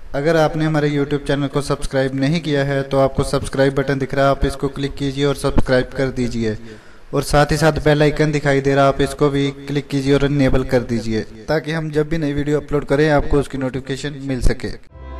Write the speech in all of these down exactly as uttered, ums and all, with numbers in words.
अगर आपने हमारे यूट्यूब चैनल को सब्सक्राइब नहीं किया है तो आपको सब्सक्राइब बटन दिख रहा है, आप इसको क्लिक कीजिए और सब्सक्राइब कर दीजिए। और साथ ही साथ बेल आइकन दिखाई दे रहा है, आप इसको भी क्लिक कीजिए और इनेबल कर दीजिए ताकि हम जब भी नई वीडियो अपलोड करें आपको उसकी नोटिफिकेशन मिल सके।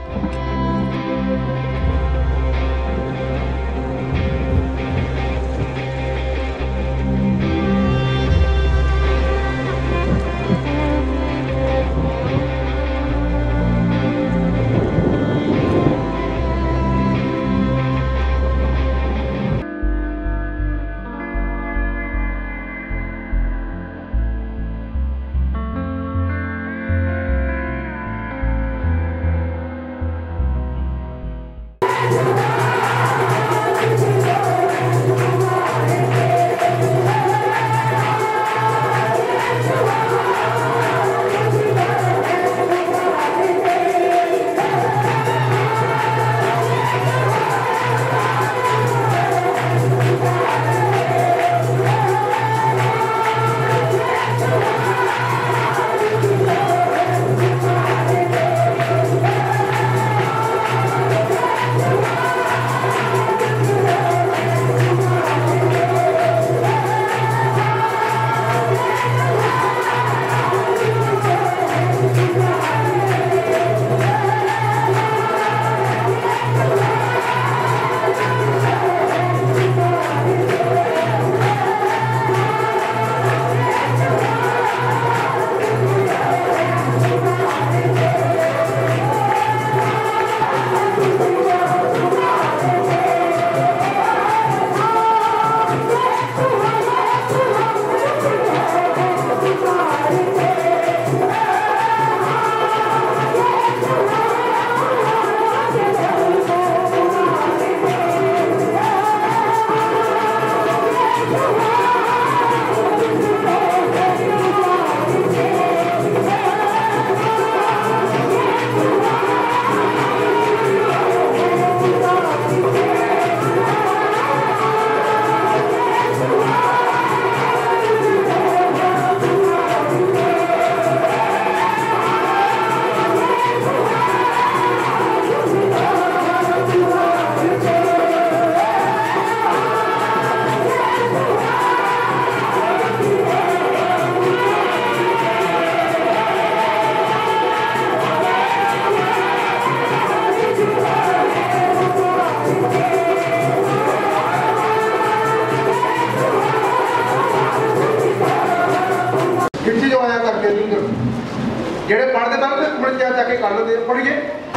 जेड़े पढ़ते पढ़ते मुड़ जा जाके कर लेते पढ़िए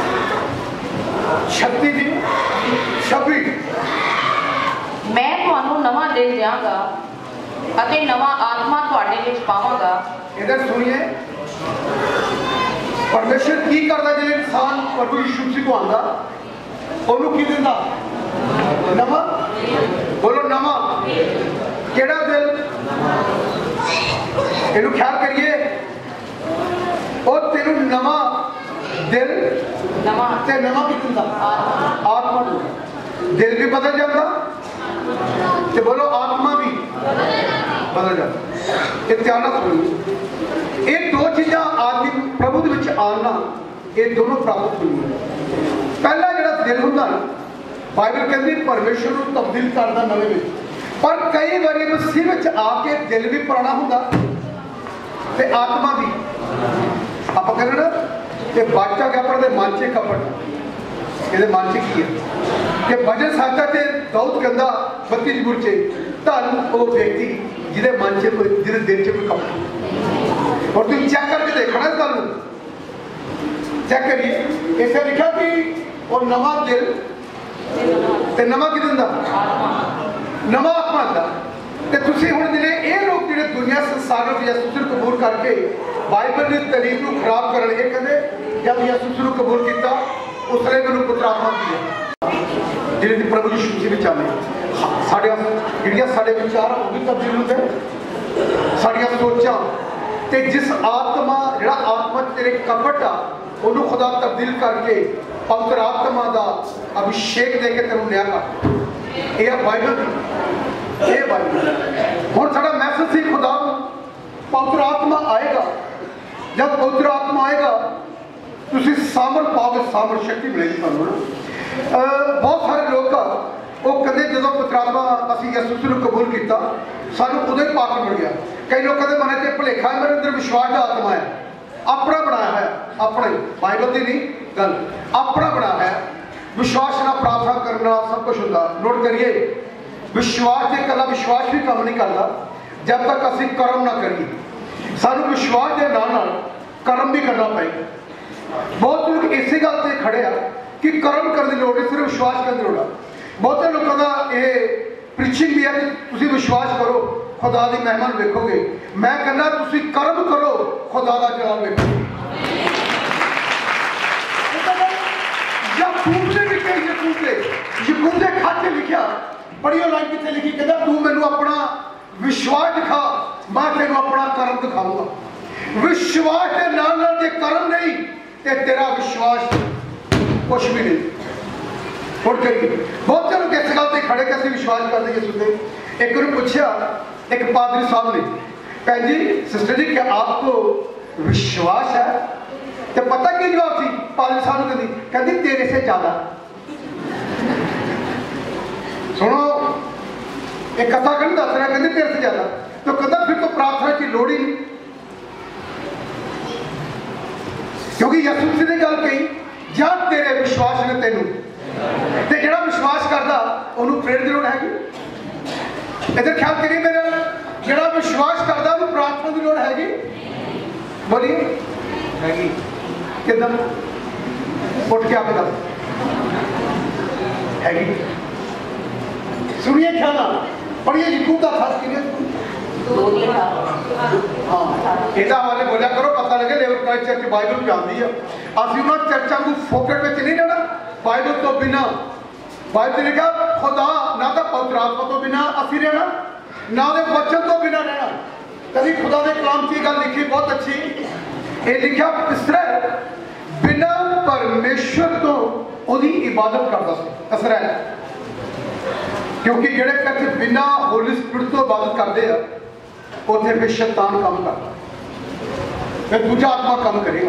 छत्ती जी छब्बी मैं ਤੁਹਾਨੂੰ ਨਵਾਂ ਦਿਲ ਦਿਆਂਗਾ ਅਤੇ ਨਵਾਂ ਆਤਮਾ ਤੁਹਾਡੇ ਵਿੱਚ ਪਾਵਾਂਗਾ। इधर सुनिए परमेश्वर की करता जो इंसान प्रभु यीशु मसीह को आंदा ओनू की दिंदा नवा बोलो नवा केड़ा दिल इनू ख्याल करिए और तेनू नवा दिल नवा ते नवा की दिंदा आत्मा दिल भी बदल जाता ते बोलो आत्मा भी बदल जाता। ये ध्यान रखो ये दो चीज़ा आदमी प्रभु दे विच आना ये दोनों प्राप्त होनी पहला जिहड़ा दिल हुंदा ना बाइबल कहती परमेश्वर को तब्दील करदा नवे विच पर कई बारी मसीह विच आके दिल भी पुराना हुंदा ते आत्मा भी आप कहने ना कि बादशाह के अपने मन से कपट ये मन से की है कि भजन साचा से दाऊद कहता बत्ती जबूर से धन वो व्यक्ति जिहदे मन से कोई जिहदे दिल से कोई कपट और तुम चेक करके देखना इस गल चेक करिए इसे लिखा कि वो नवा दिल ते नवा की दिंदा नवा आत्मा दा ते तुसी हुण जिहड़े ये लोग जिहड़े दुनिया संसार में यसुस नूं कबूल करके बाइबल की तलीम को खराब कर ये कहते जब यसुस नूं कबूल किया उसने मैंने पुत्र आत्मा दी जिन्हें प्रभु यीशु मसीह विच आने साढ़े जिहड़ियां साढ़े विचार वो भी तब्दील होंदे साड़ियां सोचां ते जिस आत्मा जिहड़ा आत्मा तेरे कपट आ उन्होंने खुदा तब्दील करके पवित्र आत्मा का अभिषेक दे के तेनों लिया कर यह बाइबल ये बाइबल हुण साडा मैसेज सी खुदा पवित्र आत्मा आएगा जब पवित्र आत्मा आएगा ਤੁਸੀਂ ਸਾਮਰ ਪਾਓਗੇ, ਸਾਮਰ ਸ਼ਕਤੀ ਮਿਲੇਗੀ ਤੁਹਾਨੂੰ ਨਾ। ਬਹੁਤ ਸਾਰੇ ਲੋਕ ਆ ਉਹ ਕਹਿੰਦੇ ਜਦੋਂ ਪਤਰਾਤਮਾ ਅਸੀਂ ਯਿਸੂ ਨੂੰ ਕਬੂਲ ਕੀਤਾ ਸਾਨੂੰ ਉਦੋਂ ਹੀ ਪਾਕ ਮਿਲ ਗਿਆ। ਕਈ ਲੋਕਾਂ ਦੇ ਮਨ 'ਚ ਭੁਲੇਖਾ ਹੈ ਮੇਰੇ ਅੰਦਰ ਵਿਸ਼ਵਾਸ ਦਾ ਆਤਮਾ ਹੈ, ਆਪਣਾ ਬਣਾਇਆ ਹੈ, ਆਪਣਾ ਹੀ, ਬਾਈਬਲ ਦੀ ਨਹੀਂ ਗੱਲ, ਆਪਣਾ ਬਣਾਇਆ ਹੈ। ਵਿਸ਼ਵਾਸ ਨਾਲ ਪ੍ਰਾਰਥਨਾ ਕਰਨ ਨਾਲ ਸਭ ਕੁਝ ਹੁੰਦਾ। ਨੋਟ ਕਰੀਏ, ਵਿਸ਼ਵਾਸ ਤੇ ਇਕੱਲਾ ਵਿਸ਼ਵਾਸ ਵੀ ਕੰਮ ਨਹੀਂ ਕਰਦਾ ਜਦ ਤੱਕ ਅਸੀਂ ਕਰਮ ਨਾ ਕਰੀਏ। ਸਾਨੂੰ ਵਿਸ਼ਵਾਸ ਦੇ ਨਾਲ ਨਾਲ ਕਰਮ ਵੀ ਕਰਨਾ ਪਏਗਾ। ਬਹੁਤ ਲੋਕ ਇਸੇ ਗੱਲ ਤੇ ਖੜੇ ਆ ਕਿ ਕਰਮ ਕਰਨ ਦੀ ਲੋੜ ਨਹੀਂ, ਸਿਰਫ ਵਿਸ਼ਵਾਸ ਕਰਨ ਦੀ ਲੋੜ ਆ। ਬਹੁਤੇ ਲੋਕਾਂ ਦਾ ਇਹ ਪ੍ਰੀਚਿੰਗ ਵੀ ਹੈ ਕਿ ਤੁਸੀਂ ਵਿਸ਼ਵਾਸ ਕਰੋ ਖੁਦਾ ਦੀ ਮਹਿਮਾ ਨੂੰ ਵੇਖੋਗੇ। ਮੈਂ ਕਹਿੰਦਾ ਤੁਸੀਂ ਕਰਮ ਕਰੋ ਖੁਦਾ ਦਾ ਜਲਾਲ ਵੇਖੋਗੇ। ਯਾਕੂਬ ਨੇ ਲਿਖਿਆ, ਯਾਕੂਬ ਦੇ ਯਾਕੂਬ ਦੇ ਖਾਤੇ ਲਿਖਿਆ, ਪੜ੍ਹਿਓ ਲਾਈਨ ਕਿੱਥੇ ਲਿਖੀ, ਕਹਿੰਦਾ ਤੂੰ ਮੈਨੂੰ ਆਪਣਾ ਵਿਸ਼ਵਾਸ ਦਿਖਾ, ਮੈਂ ਤੈਨੂੰ ਆਪਣਾ ਕਰਮ ਦਿਖਾਊਂਗਾ। ਵਿਸ਼ਵਾਸ ਦੇ ਨਾਲ ਨਾਲ ਜੇ ਕਰਮ ਨਹੀਂ ਤੇ ਤੇਰਾ ਵਿਸ਼ਵਾਸ ਕੁਛ ਵੀ ਨਹੀਂ। ਹੁਣ ਕਰੀਏ, ਬਹੁਤ ਲੋਕ ਇਸ ਗੱਲ ਤੇ ਖੜੇ ਕਿ ਅਸੀਂ ਵਿਸ਼ਵਾਸ ਕਰਦੇ ਯਿਸੂ ਤੇ। ਇੱਕ ਨੂੰ ਪੁੱਛਿਆ ਇੱਕ ਪਾਦਰੀ ਸਾਹਿਬ ਨੇ, ਭੈਣ ਜੀ ਸਿਸਟਰ ਜੀ क्या आपको विश्वास है? तो पता की जवाब थी पादरी साहब ने, कहती कहती तेरे से ज्यादा। सुनो एक कथा कहती दस रहा, कहती तेरे से ज्यादा। तो कहता फिर तो प्रार्थना की लोड़ ही नहीं, क्योंकि यसू मसीह ने गल कही जा तेरे विश्वास ने तेनू ते जेड़ा विश्वास करता उन्होंने प्रेरित की लोड़ हैगी। इधर ख्याल करिए मेरा, जेड़ा विश्वास करता उन्होंने प्रार्थना की लोड़ हैगी। बोलिए हैगी किदा उठ के आपका हैगी। सुनिए ख्याल, पढ़िए यकूब का खास करिए। हाँ ਇਹਦਾ ਵਾਲੇ ਬੋਲਿਆ ਕਰੋ, ਪਤਾ ਲੱਗੇ ਲੇਬਰ ਪ੍ਰਾਈਸ ਚਰਚ ਬਾਈਬਲ ਜਾਂਦੀ ਆ। ਅਸੀਂ ਉਹਨਾਂ ਚਰਚਾਂ ਨੂੰ ਫੋਕਟ ਵਿੱਚ ਨਹੀਂ ਰਹਿਣਾ। ਬਾਈਬਲ ਤੋਂ ਬਿਨਾ, ਬਾਈਬਲ ਲਿਖਿਆ ਖੁਦਾ ਨਾ ਤਾਂ ਪਵਿੱਤਰ ਆਤਮਾ ਤੋਂ ਬਿਨਾ ਅਸੀਂ ਰਹਿਣਾ, ਨਾ ਦੇ ਵਚਨ ਤੋਂ ਬਿਨਾ ਰਹਿਣਾ। ਕਦੀ ਖੁਦਾ ਦੇ ਕਲਾਮ 'ਚ ਇਹ ਗੱਲ ਲਿਖੀ ਬਹੁਤ ਅੱਛੀ, ਇਹ ਲਿਖਿਆ ਇਸਰਾਇਲ ਬਿਨਾ ਪਰਮੇਸ਼ਰ ਤੋਂ ਉਹਦੀ ਇਬਾਦਤ ਕਰਦਾ ਸੀ। ਇਸਰਾਇਲ ਕਿਉਂਕਿ ਜਿਹੜੇ ਕਹਿੰਦੇ ਬਿਨਾ ਹੋਲੀ ਸਪਿਰਿਟ ਤੋਂ ਇਬਾਦਤ ਕਰਦੇ ਆ ਉੱਥੇ ਫਿਰ ਸ਼ੈਤਾਨ ਕੰਮ ਕਰਦਾ, ਫਿਰ ਦੂਜਾ ਆਤਮਾ ਕੰਮ ਕਰੇਗਾ।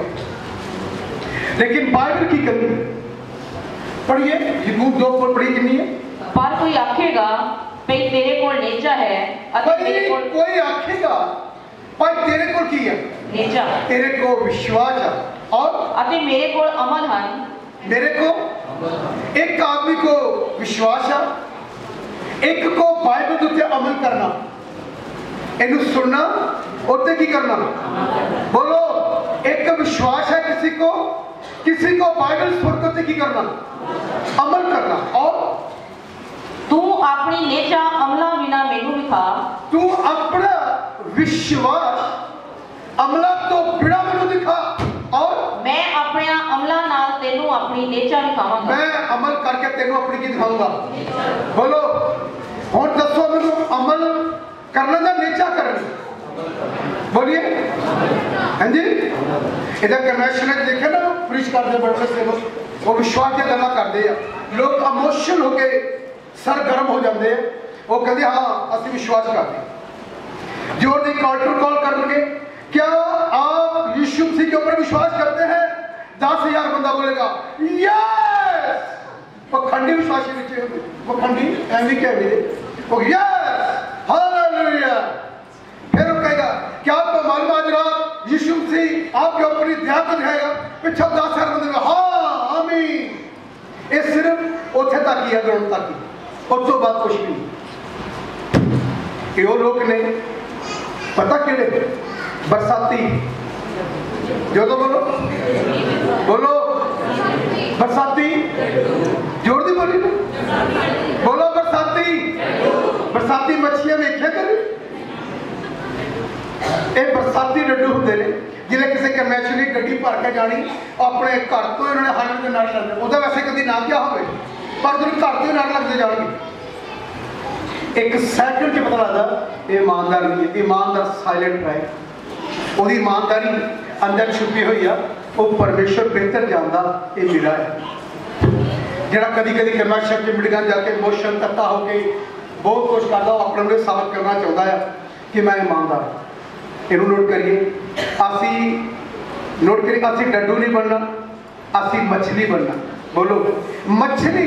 लेकिन बाइबल की कहती है, पढ़िए यकूब दो पर पढ़ी कितनी है। पर कोई आखेगा भाई तेरे कोल नेजा है, अते मेरे कोल कोई आखेगा भाई तेरे कोल की है नेजा, तेरे को विश्वास है और अते मेरे कोल अमल है। मेरे को एक आदमी को विश्वास है, एक को बाइबल उत्ते अमल करना, इन्हें सुनना उत्ते की करना। बोलो, एक विश्वास है किसी को, किसी को बाइबल सुनकर की करना, अमल करना। और तू अपनी नेजा अमला बिना मेनू दिखा, तू अपना विश्वास अमला तो बिना मेनू दिखा, और मैं अपने अमला नाल तेनू अपनी नेजा दिखावांगा। मैं अमल करके तेनू अपनी की दिखाऊंगा। बोलो हुण दसो मेनू अमल करना या नेजा करनी? बोलिए हाँ जी। इधर कन्वेंशन देखे ना प्रीच करते बड़े से लोग, वो विश्वास की गल्लां करते हैं, लोग इमोशनल होके सरगर्म हो जाते हैं। वो कहते हाँ असं विश्वास करते, जोर दी कॉल्टर कॉल करके क्या आप यीशु मसीह के ऊपर विश्वास करते हैं? दस हजार बंदा बोलेगा यस, पखंडी विश्वासी नीचे पखंडी एवं कह रहे वो यस हालेलुया। फिर वो कहेगा क्या आपको मालूम आज रात यीशु मसीह आपके ऊपर दया कर दिखाएगा? पिछले दस हजार बंदे हाँ आमीन। ये सिर्फ उथे तक ही है, ग्राउंड तक ही, उस तो बाद कुछ नहीं। वो लोग ने पता किहड़े बरसाती, जो तो बोलो बोलो बरसाती, जोर दी बोली बोलो बरसाती। बरसाती मछलियां वेख्या करें, ये बरसाती डड्डू होंगे ने जिले किसी कन्वेंशन की गड्डी भर के जानी अपने घर तो इन्होंने हाईवे के नारे लगने, वह वैसे कभी ना क्या हो पर जो घर तो नारे लगते जाएंगे। एक सैकंड च पता लगता ईमानदार नहीं है। ईमानदार साइलेंट रहे, वो ईमानदारी अंदर छुपी हुई है, वो परमेश्वर बेहतर जानता ये मेरा है। जरा कभी कभी कन्वेंशन च मीटिंग जाके इमोशन तत्ता होके बहुत कुछ करता, अपने साबित करना चाहता है कि मैं ईमानदार। इनू नोट करिए, असी नोट करिए, असी डड्डू नहीं बनना, असी मछली बनना। बोलो मछली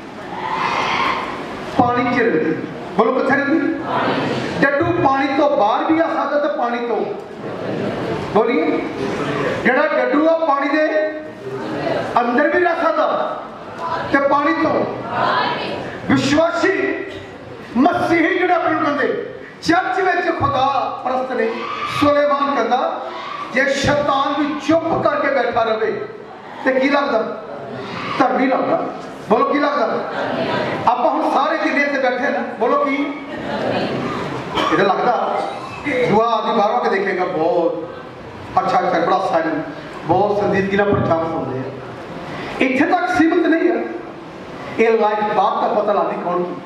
पानी च रहती, बोलो किथे रहती? डड्डू पानी तो बाहर भी आ सकता तो पानी तो, बोलिए जड़ा डड्डू आ पानी दे अंदर भी रह सकता ते पानी तो। विश्वासी मसीही जड़ा अपने कहते चर्च में खुदा परस्त ने सुलेमान कहता जे शैतान भी चुप करके बैठा रहे तो की लगता? धर्मी लगता। बोलो की लगता? आप हम सारे जिले से बैठे ना, बोलो की इधर लगता दुआ आदि बारह के देखेगा बहुत अच्छा अच्छा बड़ा साइलेंट, बहुत संजीदगी प्रचार सुनते हैं। इतने तक सीमित नहीं है, ये लाइफ बात का पता लानी कौन की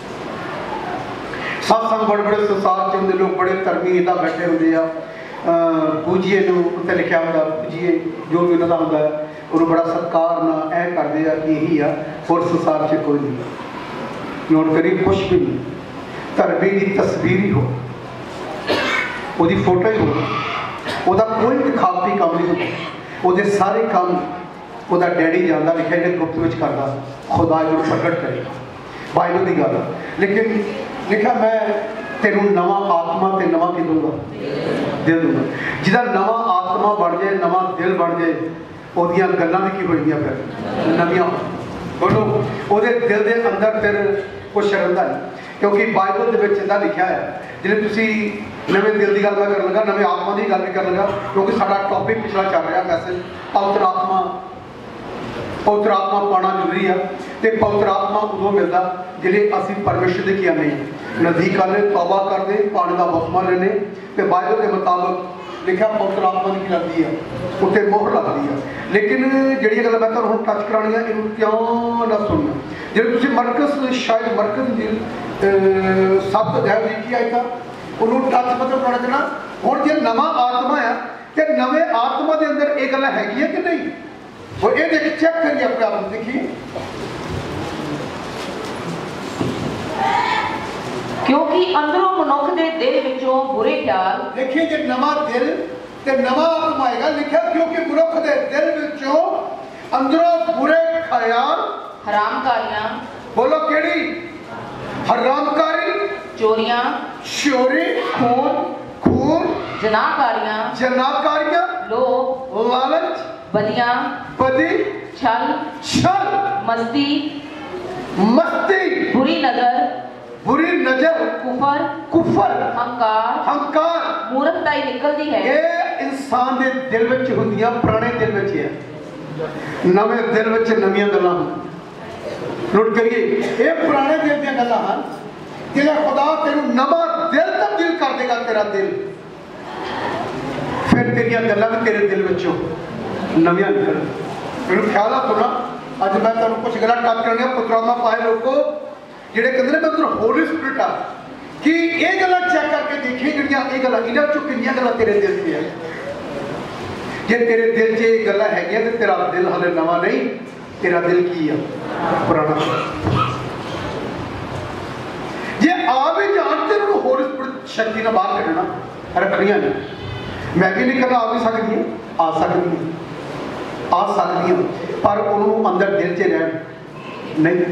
सत्संग बड़े बड़े संसार च होंगे लोग, बड़े धर्मी इदा बैठे होंगे आ पूजिए जो उत्ते लिखा होंगे पूजिए जो भी उन्होंने होंगे उन्होंने बड़ा सत्कार ना ऐ करते हैं कि यही आ और संसार च कोई नहीं। नोट करिए कुछ भी नहीं, धर्मी की तस्वीर ही हो, वो फोटो ही हो, वह कोई दिखावटी काम नहीं होता, वो सारे काम वो डैडी जाता लिखा जो गुप्त में करता खुदा जो प्रगट करेगा बाइबल की गल। लेकिन लिखा मैं तेनों नवा आत्मा ते नवा की दूंगा दिल दूंगा, जिदा नवा आत्मा बन जाए नवा दिल बन जाए ओदियां गल्लां भी की होईयां फिर नवियां। बोलो ओदे दिल दे अंदर फिर कुछ रहिंदा नहीं, क्योंकि बाइबल दे विच इदां लिखा है जिहड़े तुसी नवे दिल की गल मैं कर लगा नवे आत्मा की गल भी कर लगा, क्योंकि साडा टॉपिक पिछला चल रहा मैसेज पवित्र आत्मा। पवित्र आत्मा पाना जरूरी है तो पवित्र आत्मा उदों मिलता जिले असी परमेश्वर के आने नजदीक आने तौबा करते पानी का बपतिस्मा लेने तो बाइबल के मुताबिक लिखा पवित्र आत्मा की लगती है उत्ते मोहर लगती है। लेकिन जी गल मैं तुहानूं टच करानी है इनू ध्यान नाल सुनना, जो तुसीं मरकस शायद मरकस सत्त अध्याय की आई था उन्होंने टच मतलब कराना चाहना हुण जे नवा आत्मा है तो नवे आत्मा के अंदर ये गल्लां हैगियां कि नहीं, वो ये देख चेक करिए अपने आप को देखिए। क्योंकि अंदरों मनुख दे दिल विचों बुरे ख्याल, देखिए जे नवा दिल ते नवा आत्मा आएगा लिखा क्योंकि मनुख दे दिल विचों अंदरों बुरे ख्याल हरामकारियां, बोलो केड़ी? हरामकारी, चोरियां, चोरी, खून खून, जनाकारियां, जनाकारियां, लोभ, लालच, बदियां, बदी, छल, छल, मस्ती, मस्ती, बुरी नजर, बुरी नजर, कुफर, कुफर, हंकार, हंकार, मूर्खताई निकलती है। ये इंसान के दिल विच हुंदियां, पुराने दिल विच है, नवे दिल विच नवीं गल्लां। नोट करिए ये पुराने दिल दी गल्लां हन, जिहड़ा खुदा तेनू नवा दिल तब्दील कर देगा, तेरा दिल फिर तेरिया गल्लां भी तेरे दिल विचों नवियां निकल। मेनू ख्याल आ सुना अज मैं तुहानूं कुछ गल्लां टच करनियां पुत्रात्मा पाए लोगों जिहड़े कहंदे ने मैं अंदर होली स्पिरिट आ कि ये गल्लां चेक करके देखी जिहड़ियां ये गल्लां इन्हां चों किन्नियां गल्लां तेरे दिल च है। जे तेरे दिल च ये गल्लां हैगियां ते तेरा दिल हले नवा नहीं, तेरा दिल की है पुराना। जे आ भी जान ते उन्होंने होली स्पिरिट शक्ति नाल बाहर कढना रखनियां ने, मैं भी नहीं कहना आ भी सकदी है, आ सकदी है, आ सकदी है, पर उन्होंने अंदर दिल च रहन नहीं।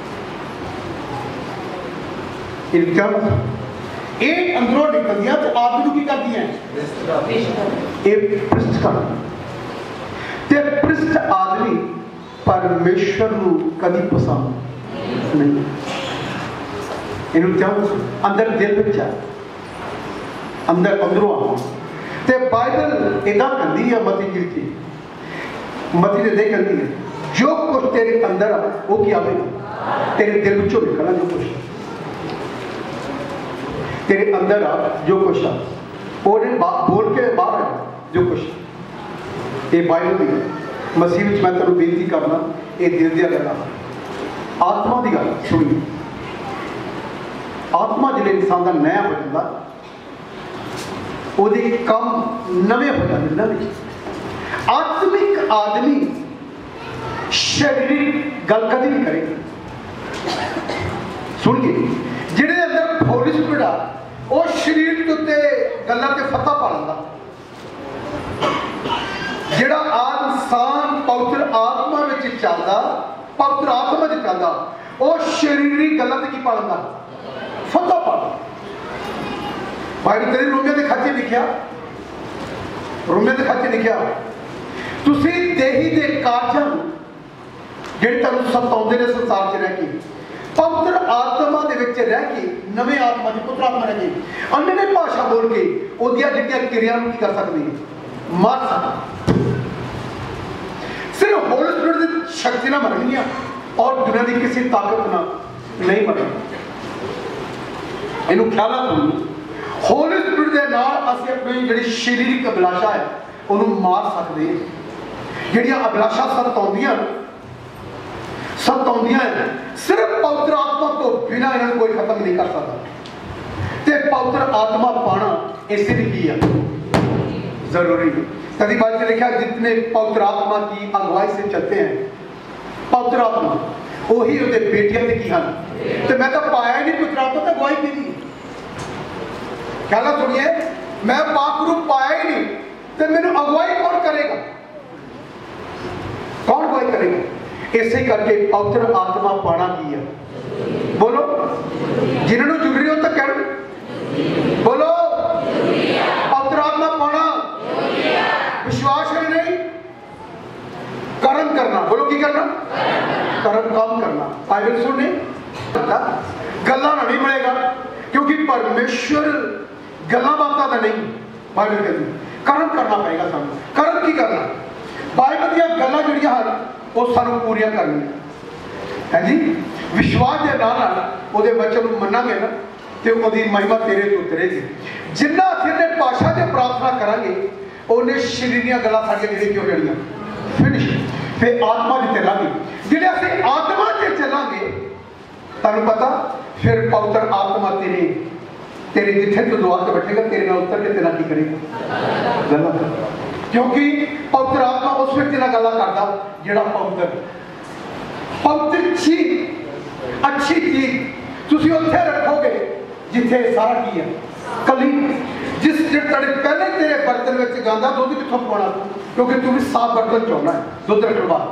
इनका ये अंदरों निकलदियां तो आदमी की करदियां ये पृष्ठ कर ते पृष्ठ आदमी परमेश्वर को कभी पसंद नहीं। इन्हों ध्यान अंदर दिल विच है, अंदर अंदरों आ ते बाइबल इदा कहती है मती गिरती मती ने दे कहती है जो कुछ तेरे अंदर आ वो क्या आवेगा तेरे दिल विचों निकलना, जो कुछ तेरे अंदर आ जो कुछ आ और बोल के बाहर आ जो कुछ। ये बाइबल की मसीह में मैं तुहानूं बेनती करना ये दिल दी गल्लां आत्मा की गल सुनी। आत्मा जिहड़े इंसान का नया हो जाता वो कम नवे हो जाते नवे। आत्मिक आदमी शारीरिक गल कभी नहीं करेगा। सुनिए जिहड़े अंदर होली स्पिरिट आ वो शरीर के उत्ते गल्लां ते फतह पा लैंदा। जिहड़ा इंसान पवित्र ਚੱਲਦਾ, ਪਵਿੱਤਰ ਆਤਮਾ 'ਚ ਚੱਲਦਾ, ਉਹ ਸਰੀਰੀ ਗੱਲਾਂ ਤੇ ਕੀ ਪਾ ਲੈਂਦਾ? ਫੱਦਾ ਪਾ ਲੈਂਦਾ। ਬਾਈਬਲ ਤੇਰੇ ਰੋਮੀਆਂ ਦੇ ਖਾਤੇ ਲਿਖਿਆ, ਰੋਮੀਆਂ ਦੇ ਖਾਤੇ ਲਿਖਿਆ, ਤੁਸੀਂ ਦੇਹੀ ਦੇ ਕਾਰਜਾਂ ਨੂੰ ਜਿਹੜੇ ਤੁਹਾਨੂੰ ਸਤਾਉਂਦੇ ਨੇ ਸੰਸਾਰ 'ਚ ਰਹਿ ਕੇ, ਪਵਿੱਤਰ ਆਤਮਾ ਦੇ ਵਿੱਚ ਰਹਿ ਕੇ, ਨਵੇਂ ਆਤਮਾ ਦੀ ਪੁੱਤਰ ਆਤਮਾ ਰਹਿ ਕੇ, ਅੰਨ੍ਹੇ ਭਾਸ਼ਾ ਬੋਲ ਕੇ ਉਹਦੀਆਂ ਜਿਹੜੀਆਂ ਕਿਰਿਆ ਨੂੰ ਕੀ ਕਰ ਸਕਦੇ ਨੇ? ਮਾਰ ਸਕਦੇ। ਸਿਰਫ ਹੋਲੀ ਸਪਿਰਿਟ ਦੀ ਸ਼ਕਤੀ ਨਾਲ ਮਰਨੀਆਂ ਔਰ ਦੁਨੀਆ ਦੀ ਕਿਸੇ ਤਾਕਤ ਨਾਲ ਨਹੀਂ ਮਰਨਾ। ਇਹਨੂੰ ਖਿਆਲ ਰੱਖੋ, ਹੋਲੀ ਸਪਿਰਿਟ ਦੇ ਨਾਲ ਅਸੀਂ ਆਪਣੀ ਜਿਹੜੀ ਸਰੀਰਕ ਅਭਿਲਾਸ਼ਾ ਹੈ ਉਹਨੂੰ ਮਾਰ ਸਕਦੇ ਹਾਂ। ਜਿਹੜੀਆਂ ਅਭਿਲਾਸ਼ਾ ਸਤਾਉਂਦੀਆਂ ਸਤਾਉਂਦੀਆਂ ਸਿਰਫ ਪਵਿੱਤਰ ਆਤਮਾ ਤੋਂ ਬਿਨਾਂ ਇਹਨਾਂ ਨੂੰ ਕੋਈ ਖਤਮ ਨਹੀਂ ਕਰ ਸਕਦਾ। ਤੇ ਪਵਿੱਤਰ ਆਤਮਾ ਪਾਣਾ ਇਸੇ ਲਈ ਕੀ ਹੈ? जरूरी है। कभी बात में लिखा जितने पवित्र आत्मा की अगुवाई से चलते हैं, पवित्र आत्मा वही उनके बेटियां ने की हाल। तो मैं तो पाया ही नहीं पवित्र आत्मा तो अगुवाई की नहीं। क्या ना सुनिए, मैं पाक रूप पाया ही नहीं तो मैंने अगुवाई कौन करेगा? कौन अगुवाई करेगा? इसे करके पवित्र आत्मा पाना की है। बोलो जिन्होंने जुड़ रही हो तो कर बोलो पवित्र आत्मा पाना विश्वास है नहीं, कर्म करना। बोलो की करना? कर्म काम करना। बाइबल सुनने गल्ला नहीं मिलेगा क्योंकि परमेश्वर गल्ला बाता तो नहीं। बाइबल कहती कर्म करना पड़ेगा सानू। कर्म की करना? बाइबल दी गल्ला जिहड़ियां हन वो सानू पूरियां करनियां है जी। विश्वास के नाल ओहदे वचन नूं मन्नांगे ना ते ओहदी महिमा तेरे तो उतरेगी। जिन्ना असीं भाषा ते प्रार्थना करांगे उन्हें शरीरियां गल्लां साडियां जिहड़ियां की हो जाणियां फिनिश। फिर आत्मा दी चलांगे, जिहड़े असीं आत्मा ते चलांगे तुहानूं पता फिर पवित्र आत्मा तेरे तेरे जिथे तू दुआ ते बैठेगा तेरे नाल उतर के तेरा की करेगा? गल्लां करेगा। क्योंकि पवित्र आत्मा उस व्यक्ति नाल गल्लां करदा जिहड़ा पवित्र पवित्र चीज अच्छी चीज तुसीं उत्थे रखोगे जिथे सारा की है कली। जिस तेरे पहले तेरे बर्तन में गांदा दुध कितों पाना क्योंकि तू भी साफ बर्तन चाहना है दुध रखने बाद।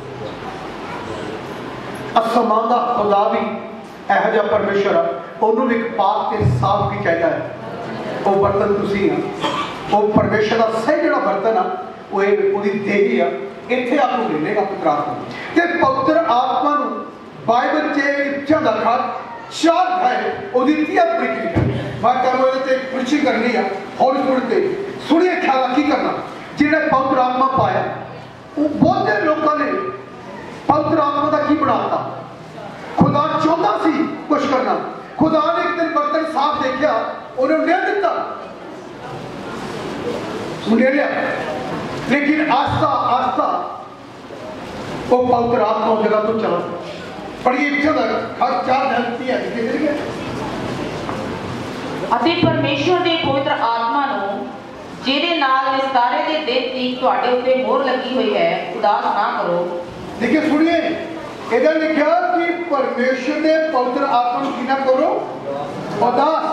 असमान का खुदा भी यह जहा परमेश्वर है उन्होंने भी पाक के साफ भी चाहिए है। वो बर्तन तुसी है वो परमेश्वर का सही जो बर्तन है वो देही है इतने आपको ले लेगा पवित्र आत्मा। ते पवित्र आत्मा बाइबल च इच्छा का चार है वो प्रक्रिया मैं प्रीचिंग करनी है हौली सुनते सुनिए ख्याल की करना। जिन्हें पवित्र आत्मा पाया वो बहुते लोगों ने पवित्र आत्मा का की बनाता। खुदा चाहता सी कुछ करना, खुदा ने एक दिन बर्तन साफ देखा उन्हें ले दिता ले लिया, लेकिन आस्ता आस्ता वो पवित्र आत्मा जगह तो चला पढ़िए इच्छा हर चार धरती है ਅਤੇ ਪਰਮੇਸ਼ਵਰ ਦੇ ਪਵਿੱਤਰ ਆਤਮਾ ਨੂੰ ਜਿਹਦੇ ਨਾਲ ਵਿਸਤਾਰੇ ਦੇ ਦਿਨ ਤੀਕ ਤੁਹਾਡੇ ਉੱਤੇ ਮੋਹਰ ਲੱਗੀ ਹੋਈ ਹੈ ਉਦਾਸ ਨਾ ਕਰੋ। देखिए सुनिए इधर लिखा कि परमेश्वर ने पवित्र आत्मा को ना करो उदास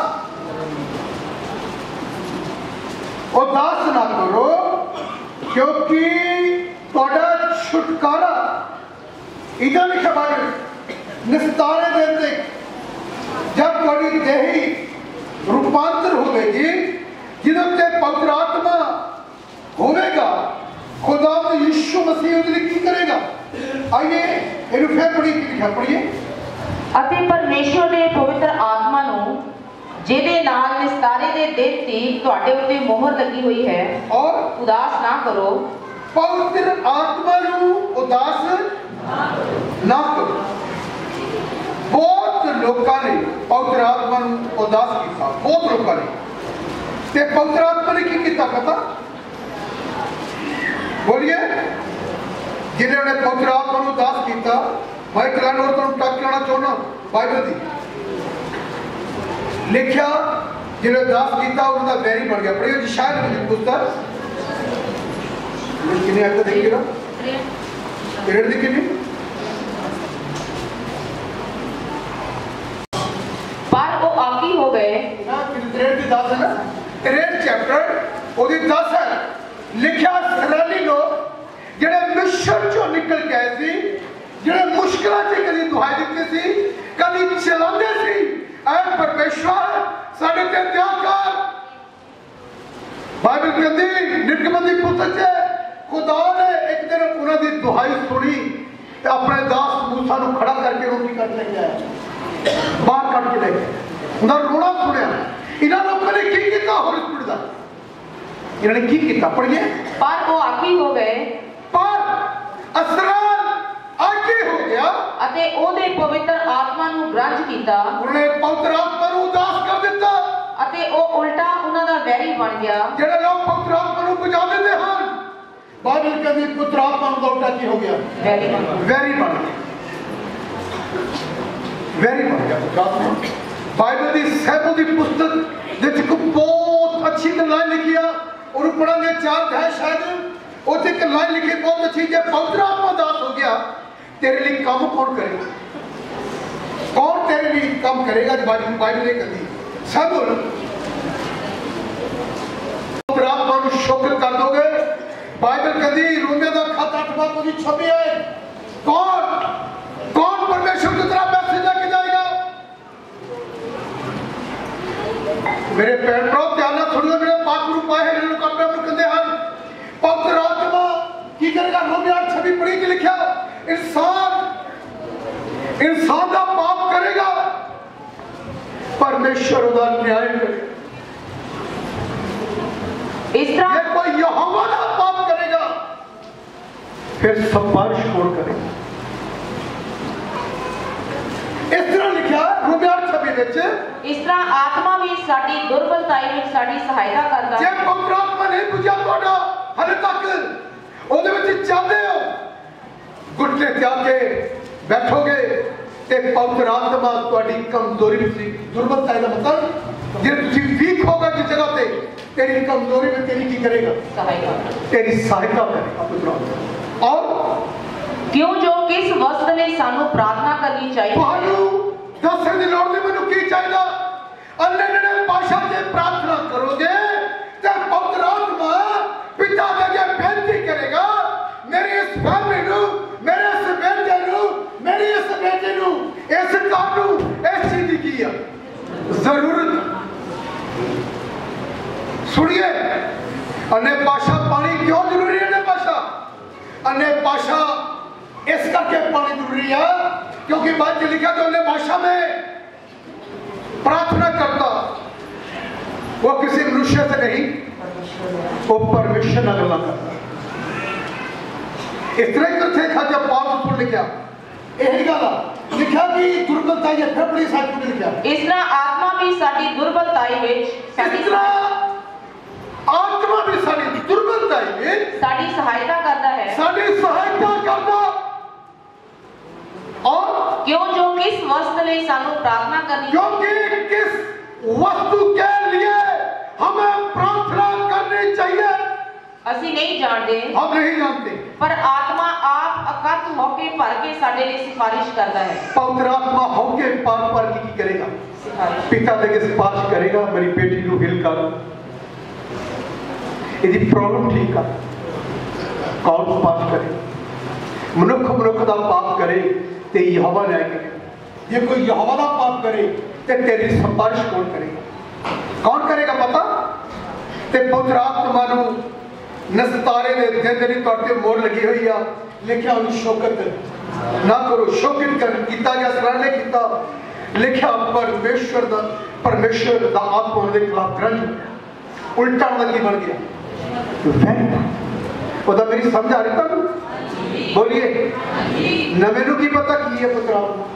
उदास ना करो क्योंकि ਤੁਹਾਡਾ छुटकारा इधर लिखा बाइबल निस्तारे दिन तक जब ਤੁਹਾਡੀ देही रूपांतर होगी जिन्होंने पवित्र आत्मा होगा खुदा तो यीशु मसीह उसके लिए की करेगा। आइए इन्हें फिर पढ़िए लिखा पढ़िए ਅਤੇ ਪਰਮੇਸ਼ਵਰ ਦੇ ਪਵਿੱਤਰ ਆਤਮਾ ਨੂੰ ਜਿਹਦੇ ਨਾਲ ਨਿਸਤਾਰੇ ਦੇ ਦਿਨ ਤੀਕ ਤੁਹਾਡੇ ਉੱਤੇ ਮੋਹਰ ਲੱਗੀ ਹੋਈ ਹੈ और ਉਦਾਸ ਨਾ ਕਰੋ। पवित्र आत्मा ਨੂੰ उदास ना करो। बहुत लोगों ने पवित्र आत्मा को उदास किया, बहुत लोगों ने ते पवित्र आत्मा ने की किया पता? बोलिए जिन्होंने पवित्र आत्मा को उदास किया मैं कलान और तुम टच करना चाहना बाइबल दी लिखा जिन्हें उदास किया उनका बैरी बन गया। पढ़िए जी शायद पुस्तक किन्ने आगे देखिए ना पीरियड दी किन्नी पर वो आकी हो गए ना पीरियड दी दस है ना पीरियड चैप्टर ओदी दस है लिखा इस्राएली लोग जिहड़े मिस्र चों निकल के आए सी, जिहड़े मुश्किलों च कदी दुहाई दित्ती सी, कदी चलाते सी, ऐ परमेश्वर साडे ते दया कर। बाइबल कहती निकमती पुत्र च खुदा ने एक दिन उन्हां दी दुहाई सुनी ते अपने दास मूसा नूं खड़ा करके रोटी कट ले गया, बाहर कट के ले गया, उन्हां रोना सुनिया। इन्हां लोगों ने की कीता? होली स्पिरिट दा इन्होंने की किया? पढ़िए। पर वो आकी हो गए, पर असराल आकी हो गया अते ओदे पवित्र आत्मा नु ग्रंज कीता, उन्होंने पवित्र आत्मा नु उदास कर दिता अते ओ उल्टा उन्हां दा वैरी बन गया। जेड़े लोग पवित्र आत्मा नु बुझा देते हैं, बाइबल कहती पवित्र आत्मा नु उल्टा की हो गया? वैरी बन गया। वैरी बन गया, वैरी बन गया पवित्र आत्मा। बाइबल दी सैबो दी पुस्तक दे विच एक बहुत अच्छी लाइन लिखी है, और पढ़ांगे चार अध्याय शायद, उसे एक लाइन लिखी बहुत अच्छी, जब पवित्र आत्मा दास हो गया तेरे लिए काम कौन करेगा? कौन तेरे लिए काम करेगा? जब बाइबल बाइबल ने कही सब पवित्र आत्मा को शुक्र कर दोगे। बाइबल कही रोमियो का खत आठवां को छपी है, कौन कौन परमेश्वर की तरफ मैसेज लेके जाएगा? मेरे भैन भरा ध्यान नाल सुनियो, मेरे पाक गुरु पाए हैं लोग अपने आप कहते हैं पवित्र आत्मा की करेगा? रोमियो आठ छब्बीस पढ़ी के लिखा, इंसान इंसान का पाप करेगा, परमेश्वर उसका न्याय करेगा। इस तरह कोई यहोवा का पाप करेगा, फिर सिफारिश कौन करेगा? इस तरह लिखा रोमियो आठ छब्बीस विच, इस तरह आत्मा भी साडी दुर्बलताई विच साडी सहायता करदा है। जे पवित्र आत्मा नहीं बुझिया तुहाडा हले तक ओदे विच चाहते हो, घुटने ते आके बैठोगे ते पवित्र आत्मा तुहाडी कमजोरी विच, दुर्बलताई दा मतलब जे तुसी वीक होगा जिस जगह ते, तेरी कमजोरी में तेरी की करेगा? सहायता, तेरी सहायता करेगा पवित्र आत्मा। और क्यों जो किस वस्त ਲਈ ਸਾਨੂੰ प्रार्थना करनी चाहिए? ਤੁਹਾਨੂੰ ਦੱਸਣ ਦੀ ਲੋੜ ਨਹੀਂ ਮੈਨੂੰ ਕੀ ਚਾਹੀਦਾ। ਅਨੰਨੇ ਭਾਸ਼ਾ 'ਚ प्रार्थना करोगे ਤੇ ਪਵਿੱਤਰ ਆਤਮਾ ਪਿਤਾ ਦੇ ਅੱਗੇ ਬੇਨਤੀ ਕਰੇਗਾ, ਮੇਰੀ ਇਸ ਫੈਮਿਲੀ ਨੂੰ, ਮੇਰੇ ਇਸ ਬੇਟੇ ਨੂੰ, ਮੇਰੀ ਇਸ ਬੇਟੀ ਨੂੰ, ਇਸ ਘਰ ਨੂੰ ਇਸ ਚੀਜ਼ ਦੀ ਕੀ ਆ ਜ਼ਰੂਰਤ। ਸੁਣੀਏ, ਅਨੰਨੇ ਭਾਸ਼ਾ ਪਾਣੀ ਕਿਉਂ ਜ਼ਰੂਰੀ ਹੈ? ਅਨੰਨੇ ਭਾਸ਼ਾ अन्य भाषा इस करके पानी जरूरी है क्योंकि बाइबल लिखा तो अन्य भाषा में प्रार्थना करता वो किसी मनुष्य से नहीं, वो परमेश्वर से गल्ला करता। इस तरह ही करते खाते पाप लिखा यही गल लिखा कि दुर्बलता ये फिर बड़ी साइड में लिखा, इस तरह आत्मा भी साडी दुर्बलताई विच इस तरह आत्मा भी साडी दुर्बलताई में साडी सहायता करता है, साडी सहायता करता। और क्यों जो किस वस्तु लिए सानू प्रार्थना करनी, क्योंकि किस वस्तु के लिए हमें प्रार्थना करनी चाहिए ਅਸੀਂ नहीं जानते, हम नहीं जानते, पर आत्मा आप अकत होके भर के साडे लिए सिफारिश करता है। पवित्र आत्मा होके पर पर की करेगा? सिफारिश पिता दे के सिफारिश करेगा, मेरी बेटी को हिल कर, यदि प्रॉब्लम ठीक कर, कौन सिफारिश करे? मनुख मनुख का पाप करे ते यहोवा न्याय करेगा। जे कोई यहोवा का पाप करे ते तेरी सिफारिश कौन करेगा? कौन करेगा पता? ते पवित्र आत्मा नु नस्तारे दे दिन दी तौर मोर लगी हुई है, लिखा उन शोकत ना करो, शोकत कर कीता गया सराहने कीता, लिखा परमेश्वर दा परमेश्वर दा आत्मा दे खिलाफ ग्रंथ उल्टा लगी बन गया। तो ओदा मेरी समझ आ रही था? बोलिए ना, मैनू की पता की है पुत्र आत्मा।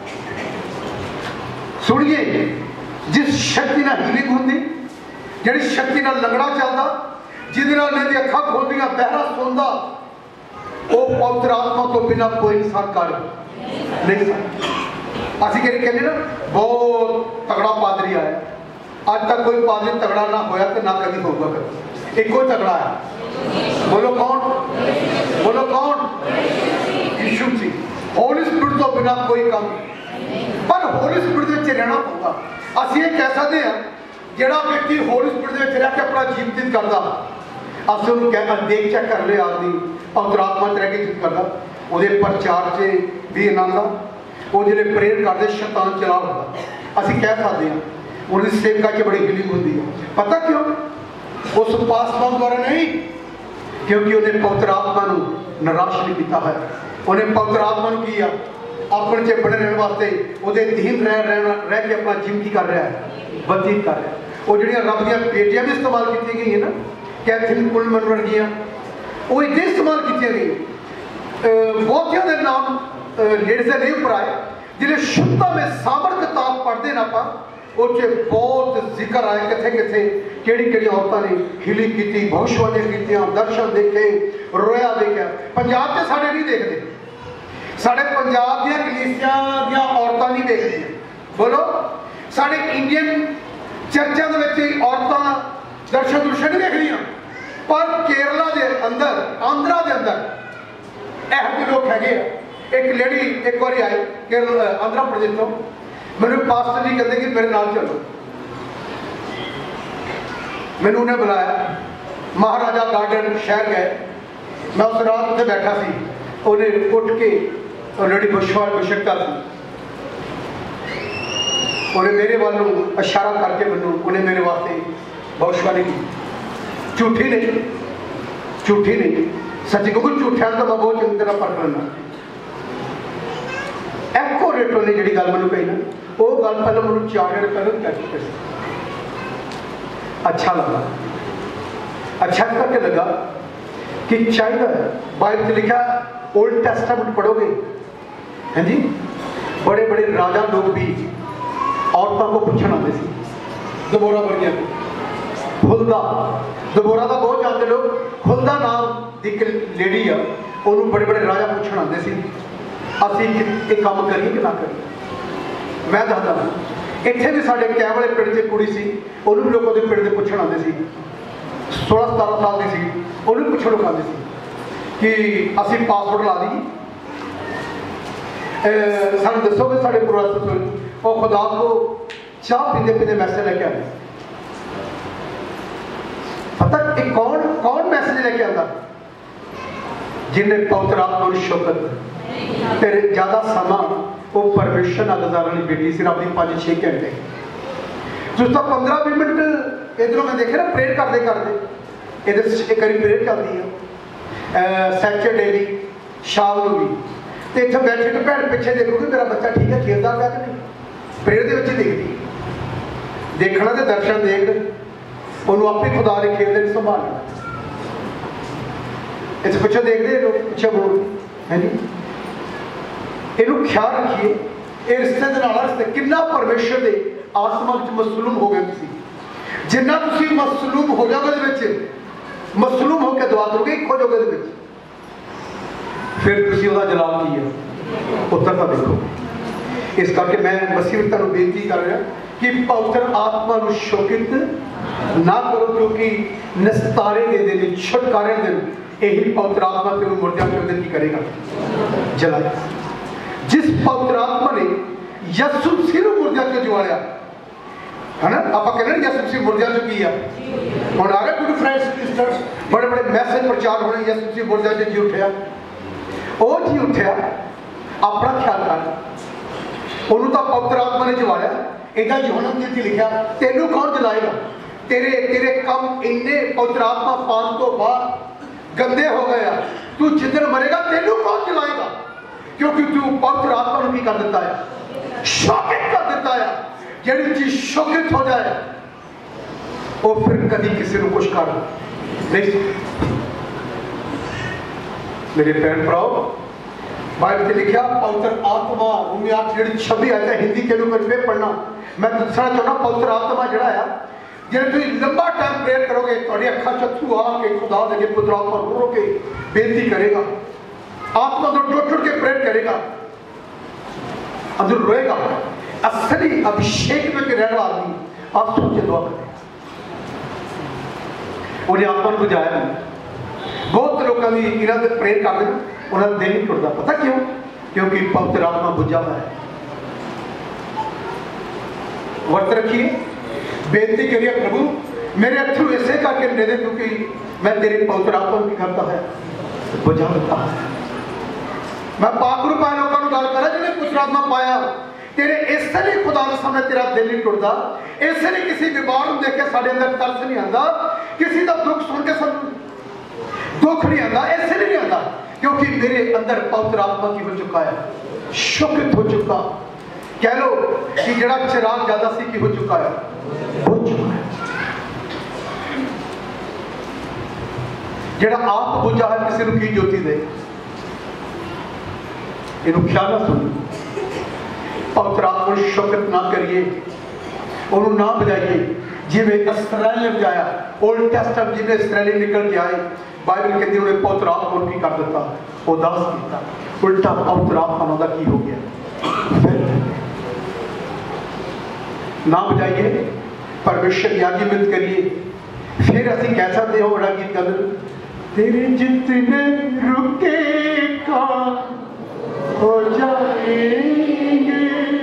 सुनिए, जिस शक्ति ना हीलिंग होंदी, जिहड़ी शक्ति ना लंगड़ा चलदा, जिहदे नाल मेरी अखां खोलदियां, बहरा सुनदा, वो पवित्र आत्मा तो बिना कोई इंसान कर नहीं सकता। असीं कहने ना बहुत तगड़ा पादरी आया, आज तक कोई पादरी तगड़ा ना होया तो ना कभी होगा कभी, एक कोई तगड़ा है। बोलो कौन? बोलो कौन? यीशु जी। होली स्पिरिट तो बिना कोई काम, पर होली स्पिरिट में रहना पड़ता। असीं ये कह सकते हैं जिहड़ा व्यक्ति होली स्पिरिट में रह के अपना जीवन व्यतीत करता, असं उन्हें कह देख चेक कर ले आदमी पवित्र आत्मा च रह के जीवन करता, ਉਹਦੇ ਪ੍ਰਚਾਰ 'ਚ ਵੀ ਆਨੰਦ ਆ। ਉਹ ਜਿਹੜੇ ਪ੍ਰੇਅਰ ਕਰਦੇ ਸ਼ੈਤਾਨ ਚਲਾ ਹੁੰਦਾ, ਅਸੀਂ ਕਹਿ ਸਕਦੇ ਹਾਂ ਉਹਦੀ ਸੇਵਕਾ 'ਚ ਬੜੀ ਹੀਲਿੰਗ ਹੁੰਦੀ ਹੈ। ਪਤਾ ਕਿਉਂ? ਉਸ ਪਾਸਵਾਨ ਦੁਆਰਾ ਨਹੀਂ, ਕਿਉਂਕਿ ਉਹਨੇ ਪਵਿੱਤਰ ਆਤਮਾ ਨੂੰ ਨਿਰਾਸ਼ ਨਹੀਂ ਕੀਤਾ ਹੈ। ਉਹਨੇ ਪਵਿੱਤਰ ਆਤਮਾ ਨੂੰ ਕੀ ਆ ਆਪਣੇ 'ਚ ਬਣੇ ਰਹਿਣ ਵਾਸਤੇ ਉਹਦੇ ਅਧੀਨ ਰਹਿ ਰਹਿਣਾ ਰਹਿ ਕੇ ਆਪਣਾ ਜੀਵਨ ਕੀ ਕਰ ਰਿਹਾ ਹੈ, ਬਤੀਤ ਕਰ ਰਿਹਾ। ਉਹ ਜਿਹੜੀਆਂ ਰੱਬ ਦੀਆਂ ਬੇਟੀਆਂ ਵੀ ਇਸਤੇਮਾਲ ਕੀਤੀਆਂ ਗਈਆਂ ਨਾ, ਕੈਥਰੀਨ ਕੁਲਮਨ ਵਰਗੀਆਂ, ਉਹ ਇੱਦਾਂ ਇਸਤੇਮਾਲ ਕੀਤੀਆਂ ਗਈਆਂ। ਬਹੁਤਿਆਂ ਦੇ ਨਾਮ ਲੇਡੀਜ਼ ਦੇ ਨਹੀਂ ਉੱਪਰ ਆਏ ਜਿਹੜੇ ਸ਼ੁੱਧਤਾ ਵਿੱਚ ਸਾਬਰ ਕਿਤਾਬ ਪੜ੍ਹਦੇ ਨਾ ਆਪਾਂ, ਉਹ 'ਚ ਬਹੁਤ ਜ਼ਿਕਰ ਆਏ ਕਿੱਥੇ ਕਿੱਥੇ ਕਿਹੜੀ ਕਿਹੜੀ ਔਰਤਾਂ ਨੇ ਹੀਲਿੰਗ ਕੀਤੀ, ਭਵਿਸ਼ਵਾਣੀਆਂ ਕੀਤੀਆਂ, ਦਰਸ਼ਨ ਦੇਖੇ, ਰੋਇਆ ਦੇਖਿਆ। ਪੰਜਾਬ 'ਚ ਸਾਡੇ ਨਹੀਂ ਦੇਖਦੇ, ਸਾਡੇ ਪੰਜਾਬ ਦੀਆਂ ਕਲੀਸਿਆਂ ਦੀਆਂ ਔਰਤਾਂ ਨਹੀਂ ਦੇਖਦੀਆਂ। ਬੋਲੋ, ਸਾਡੇ ਇੰਡੀਅਨ ਚਰਚਾਂ ਦੇ ਵਿੱਚ ਔਰਤਾਂ ਦਰਸ਼ਨ ਦੁਰਸ਼ਨ ਨਹੀਂ ਦੇਖਦੀਆਂ, ਪਰ ਕੇਰਲਾ ਦੇ ਅੰਦਰ, ਆਂਧਰਾ ਦੇ ਅੰਦਰ ਇਹੋ ਜਿਹੇ ਲੋਕ ਹੈਗੇ ਆ। ਇੱਕ ਲੇਡੀ ਇੱਕ ਵਾਰੀ ਆਈ ਕੇਰਲ ਆਂਧਰਾ ਪ੍ਰਦੇਸ਼ ਤੋਂ, ਮੈਨੂੰ ਪਾਸਟਰ ਜੀ ਕਹਿੰਦੇ ਕਿ ਮੇਰੇ ਨਾਲ ਚਲੋ। ਮੈਨੂੰ ਉਹਨੇ ਬੁਲਾਇਆ, ਮਹਾਰਾਜਾ ਗਾਰਡਨ ਸ਼ਹਿਰ ਗਏ। ਮੈਂ ਉਸ ਰਾਤ ਉੱਥੇ ਬੈਠਾ ਸੀ, ਉਹਨੇ ਉੱਠ ਕੇ ਲੇਡੀ ਬੁਸ਼ਵਾਲ ਬਸ਼ਕਤਾ ਸੀ, ਉਹਨੇ ਮੇਰੇ ਵੱਲ ਨੂੰ ਇਸ਼ਾਰਾ ਕਰਕੇ ਮੈਨੂੰ ਉਹਨੇ ਮੇਰੇ ਵਾਸਤੇ ਭਵਿਸ਼ਵਾਣੀ की। झूठी नहीं, झूठी नहीं, सच्ची, क्योंकि झूठिया तो मैं बहुत चंगी तरह परख लेना। एक्यूरेट उन्हें जी गल मैं कही ना, वो गल पहले मैं चार दिन पहले कह चुके थे। अच्छा लगा, अच्छा करके लगा कि चाहिए बाइबल में लिखा, ओल्ड टेस्टामेंट पढ़ोगे हैं जी, बड़े बड़े राजा लोग भी औरतों को पूछना आते थे। दबोरा वर्गिया खुलदा, दबोरा का बहुत जानते लोग, खुलदा नाम एक लेडी आ, उन्होंने बड़े बड़े राजा पूछना आते थे असी एक काम करिए कि ना करिए। मैं दसदा इत्थे भी साढ़े कै वाले पिंड च कुड़ी सी, उन्होंने लोगों के पिंड के पूछण आते थे, सोलह सतारह साल की सी, उन्होंने पूछण लोग आते थे कि असी पासपोर्ट ला दी, सानू दसोगे साढ़े प्रोसेस। और खुदा को चाह पीते पीते मैसेज लेके आए। पता एक कौन कौन मैसेज लेके आता? जिन्हें पवित्र आत्मा की शौकत तेरे ज्यादा समा वो परमेश्वर ना गुजारने बेटी सिर्फ अपनी पाँच छे घंटे जिसका पंद्रह बीस मिनट इधरों मैं देखे ना प्रेयर करते करते इधर एक बार प्रेयर चलती है सैटरडे भी शाम को भी, तो इतने बैठे तो भैन पिछे देखोगे मेरा बच्चा ठीक है खेलता गया कि नहीं, प्रेयर के बच्चे देखती देखना तो दर्शन देख उन्होंने आपे खुदा ने खेलते नहीं संभालना। इस पिछले देखते लोग पिछे बोल है जी, इनू ख्याल रखिए ये रिश्ते के नाल रिश्ते कितना परमेश्वर के आत्मा में मसलूम हो गए तुसी, जिन्ना तुसी मसलूम हो जाओगे मसलूम होकर दुआ करोगे एक हो जाओगे फिर तुसी उसका जवाब की है उत्तर का देखो। इस करके मैं मसीह तुहानू बेनती कर रहा कि पवित्र आत्मा को शोकित ना करो, क्योंकि निस्तारे के दिन छुटकारे के दिन यही पवित्र आत्मा तेरे मुर्दियां के अंदर की करेगा, जलाएगा। जिस पवित्र आत्मा ने यसु मसीह को मुर्दियां के जवाया है ना, आप कहते यसु मसीह मुर्दियां जो किया और आ गए गुड फ्रेंड्स सिस्टर्स, बड़े बड़े मैसेज प्रचार होने यसु मसीह मुर्दियां से जी उठा, वो जी उठा अपना ख्याल कर उन्होंने तो पवित्र आत्मा ने जवाया। इदा यूहन्ना ने लिखा तेनू कौन जलाएगा, तेरे तेरे कम इन्ने पवित्र आत्मा पान तो बाद गंदे हो गया, तू जिधर मरेगा तेनू कौन जलाएगा, क्योंकि तू पवित्र आत्मा ने कर देता है, शोकित कर देता है। जिहड़ी चीज शोकित हो जाए वो फिर कभी किसी को कुछ कर नहीं। मेरे भैन भराओ बाइबल में लिखा पवित्र आत्मा उन्हें आप जी छब्बी आता है हिंदी के पे पढ़ना, मैं दसना चाहना पवित्र आत्मा जड़ा है जो तुम लंबा टाइम प्रेयर करोगे थोड़ी अखा चथू आके खुदा दे पुत्र आत्मा रो के बेनती करेगा, आत्मा तो टुट टुट के प्रेयर करेगा, अंदर रोएगा। असली अभिषेक में रहने वाला आदमी आप सोच के दुआ करें, उन्हें आत्मा को बुझाया। बहुत लोगों ने इन्होंने प्रेयर कर देना उन्होंने दिन नहीं टुटता, पता क्यों? क्योंकि पवित्र आत्मा बुझा हुआ है। वर्त रखिए, बेनती करिए प्रभु मेरे अथरू ऐसे करके दे दे, क्योंकि मैं तेरे पवित्र आत्मा की करता है बुझा देता है। मैं पाक रूप आए लोगों को गल करा जिन्हें पुत्र आत्मा पाया तेरे इससे नहीं खुदा के सामने तेरा दिल नहीं टुटता, इससे नहीं किसी बीमार को देख के साढ़े अंदर तरस नहीं आता, किसी का दुख सुन के सब दुख नहीं आता, इससे नहीं आता क्योंकि मेरे अंदर पवित्र आत्मा की हो चुका है, शुक्र हो चुका। कह लो कि जड़ा चिराग ज्यादा सी की हो चुका है, हो चुका है। जड़ा आप बुझा है किसी को की ज्योति दे, इनू ख्याल ना सुनो। पवित्र आत्मा शुक्र ना करिए, उन्होंने ना बजाइए जिमें अस्ट्रेलिया बजाया। ओल्ड टेस्टामेंट जिमें अस्ट्रेलिया निकल के आए, बाइबल कहती है उन्हें पवित्र आत्मा उनकी कर देता, उदास किया, उल्टा पवित्र आत्मा उनका की हो गया। ना बजाइए, परमेश्वर की आज्ञा मत करिए, फिर असं कह सकते हो बड़ा गीत कर तेरे जितने रुके का हो जाएंगे,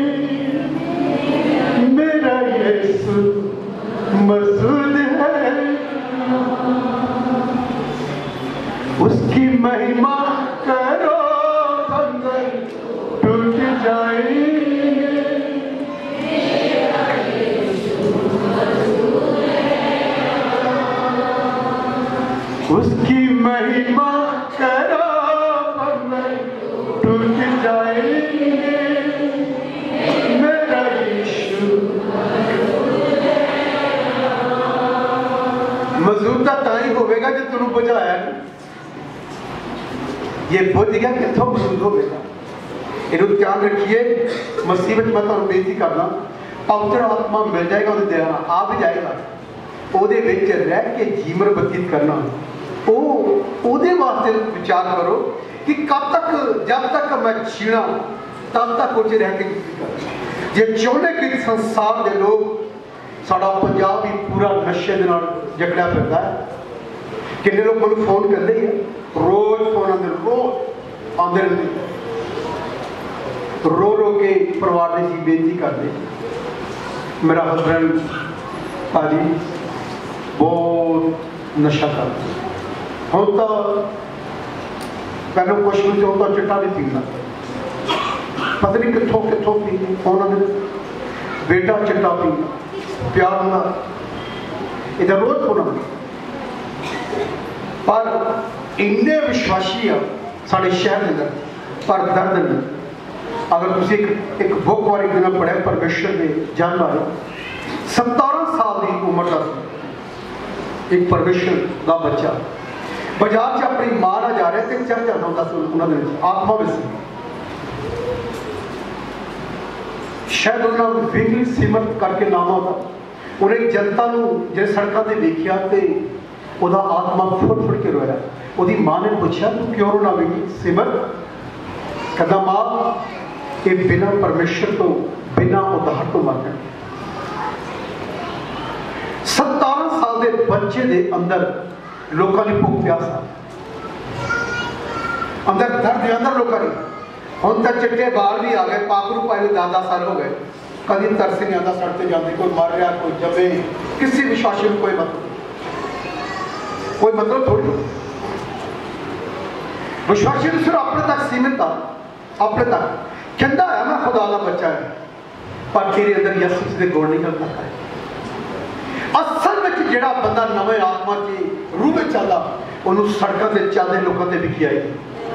मेरा यीशु मसूद है, उसकी महिमा करो अंदर टूट जाएंगे, उसकी महिमा करो अंदर टूट जाएंगे, मेरा यीशु मौजूदा ताई होगा जो तुम बुझाया। ये बुझ गया कितों मौजूद होगा, इन्हों ध्यान रखिए। मुसीबत मैं तुम बेनती करना, पवित्र आत्मा मिल जाएगा, उन्हें देना आ भी जाएगा, ਉਹਦੇ ਵਿੱਚ रह के जीवन व्यतीत करना। वो ਉਹਦੇ वास्ते विचार करो कि कब तक, जब तक मैं जीना तब तक कुछ रह के जे चाहते कि संसार के लोग साडा पंजाब ही पूरा नशे दे नाल जकड़िया फिरदा है। किन्ने लोग मैनूं फोन करते हैं, रोज फोन आते, रोज आते रहते, रो रो के परिवार की बेनती करते, मेरा हसबैंड भाजी बहुत नशा करते, हम तो पहले कुछ भी होता चिट्टा नहीं पीना, पता नहीं कितों कितों पी फोन बेटा चिट्टा पीना, प्यार होना इधर रोज फोन आते। पर इन्ने विश्वासी आ साढ़े शहर के अंदर, पर दर्द नहीं। अगर तुम एक एक बुक वाली दिन पढ़े परमेश्वर के जन वाले, सतारह साल की उम्र का एक परमेश्वर का बच्चा बाजार से अपनी मां ना जा रहे थे, चल जाता होता उन्होंने आत्मा में से शायद उन्होंने विंगली सिमर करके नाम होता, उन्हें जनता जो सड़कों से देखिया तो वह आत्मा फुट फुट के रोया। वो मां ने पूछा तू क्यों रोना विंगली सिमर? कहता मां ये बिना परमेश्वर तो बिना उधार तो मर गए। सतारह साल के बच्चे के अंदर लोगों ने भुख प्यास अंदर दर्द अंदर लोगों ने हम तक चिट्टे बाल भी आ गए, पाखरू पाए दस दस साल हो गए, कभी तरस नहीं आता, सड़ते जाते, कोई मर रहा कोई जमे, किसी विश्वासी में कोई मतलब कोई मतलब थोड़ी। विश्वासी सिर्फ अपने तक सीमित था, अपने तक कहता है मैं खुदा का बच्चा है, पर तेरे अंदर यसुस के गुण निकल पाता है। असल में जेड़ा बंदा नवे आत्मा की रूह में चलता, उन्होंने सड़कों से चलते लोगों से विखी आई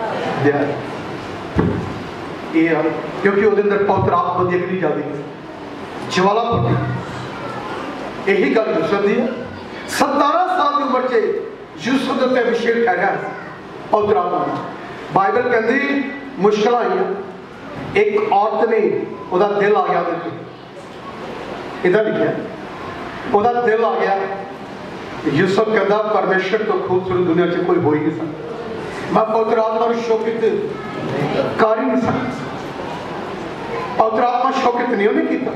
क्योंकि वो अंदर पवित्र आत्मा की अगली जाती है, ज्वाला फटी। यही गल यूसुफ की है। सतारह साल की उम्र से यूसुफ के उत्ते अभिषेक ठहरिया पवित्र आत्मा। बाइबल कहती मुश्किल आई, एक औरत ने वह दिल आ गया, इधर लिखा वह दिल आ गया। यूसुफ कहता परमेश्वर तो खूबसूरत दुनिया से कोई हो ही नहीं सकता, मैं पवित्र आत्मा शोकित कर ही नहीं सकता। पवित्र आत्मा शोकित नहीं उन्हें किया।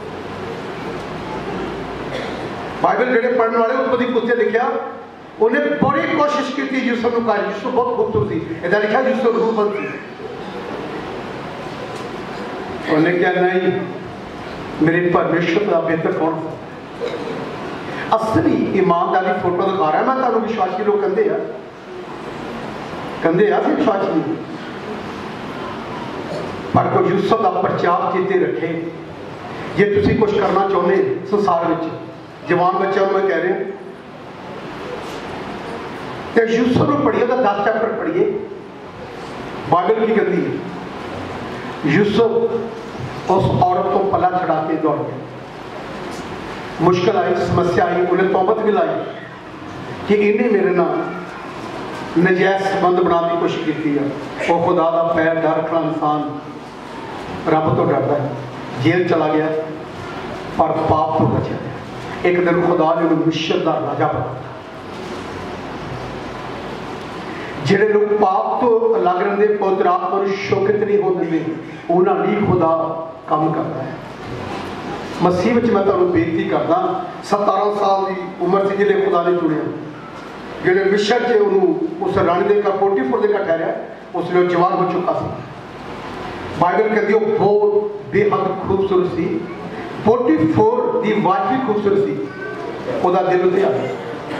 बाइबल जेडे पढ़ने वाले उत्पत्ति पुस्तक लिखा, उन्हें बड़ी कोशिश की यूसुफ को कर, यूसुफ बहुत खूबसूरत थी, इधर लिखा यूसुफ रूपवंत थी। उन्हें क्या नहीं, मेरे परमेश्वर का बेहतर कौन सा? असली ईमानदारी फोटो दिखा रहा है मैं तुम। विश्वासी लोग कहते हैं कहते हैं विश्वासी नहीं, पर को यूसुफ का प्रचार चेते रखे। जे तुसी कुछ करना चाहते संसार में, जवान बच्चों मैं कह रहा तो यूसुफ को पढ़िए, तो दस चैप्टर पढ़िए, बाइबल की कहती है यूसुफ उस औरत को पला छड़ा के दौड़ गया। मुश्किल आई, समस्या आई, उन्हें तौबत भी लाई कि इन्हें मेरे नाल नजायज संबंध बनाने की कोशिश की है। वो खुदा का पैर डर रखना इंसान रब तो डरता है, जेल चला गया पर पाप तो बचा गया। एक दिन खुदा ने उन्हें मिस्र का राजा बनाया। ਜਿਹੜੇ लोग पाप तो अलग रहते, पवित्र आत्मा को शोकित नहीं हो देते, उन्होंने नहीं खुदा काम करता है। मसीह में मैं तुहानू बेनती करदा, सतारह साल की उम्र से जिहड़े खुदा ने चुनिया, जिहड़े मिस्र च उन्होंने उस राणी दे घर पोटीफर दे घर ठहरिया, उसने जवान हो चुका सी। बाइबल कहती है बहुत बेहद खूबसूरत सी। पोटीफर की वाइफ भी खूबसूरत सी, उहदा दिल उत्ते आ गया।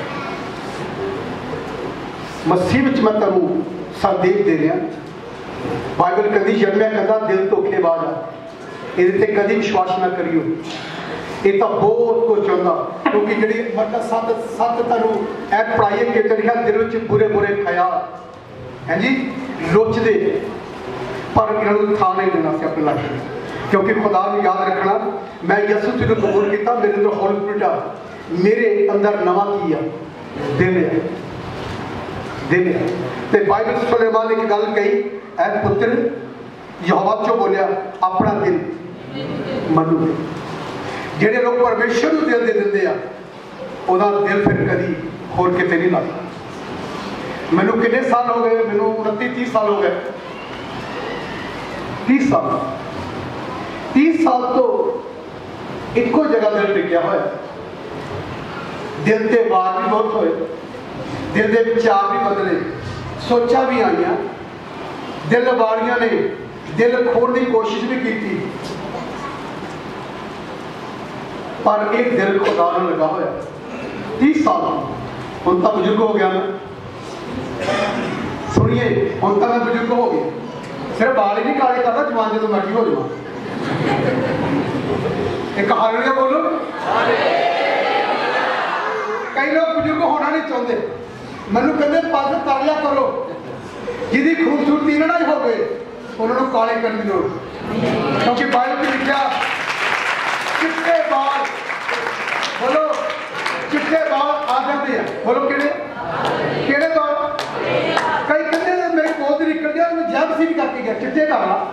मसीह में मैं तुहानू संदेश दे रहा। बाइबल कहती यिर्मयाह कहता दिल धोखेबाज आ, ये कभी विश्वास ना करियो, ये तो बहुत कुछ चाहता, क्योंकि जी मतलब सत सत तुहानू ऐ पढ़ाई के लिखा दिल में बुरे बुरे ख्याल है जी लोचदे, पर इन्होंने थां नहीं देना से अपने लाइफ में, क्योंकि खुदा ने याद रखना मैं यसू जी को कबूल किया, मेरे अंदर होली स्पिरिट आ, मेरे अंदर नवा की आ दिल है दिल है। तो बाइबल सुलेमान ने एक गल कही, ऐ पुत्र यहोवा चो बोलिया अपना दिल मनु। जेडे लोग परमेश्वर को दिल दे देंगे आ, उहदा दिल फिर कभी होर किते नहीं लगता। मैनू कितने साल हो गए, मैनू उनती तीस साल हो गए, तीस साल तीस साल तो एको जगह दिल टिकया होया। दिल के वार भी बहुत होए, दिल के विचार भी बदले, सोचा भी आईया, दिल वारियां ने दिल खोलने की कोशिश भी की, पर एक दिल खुदा नाल लगा होया। तीस साल हुण तां बुजुर्ग हो गया मैं, सुनिए हुण तां मैं बुजुर्ग हो गया, सिर्फ बाल ही नहीं काले करता, जवान जो मर्जी हो जावा। एक हालेलुया बोलो। कई लोग बुजुर्ग होना नहीं चाहते, मैनू कहते पग कर लिया करो, जिहदी खूबसूरती ना हो गए उन्होंने काले करने की लोड़, क्योंकि बाइबल में लिखा चिट्टे बाल, बोलो चिट्टे बाल आ जाते हैं, बोलो किहड़े किहड़े बाल। कई कहते मेरे कोल तो निकल गया, मैं जैब सी भी करके गया, चिट्टे कर ला।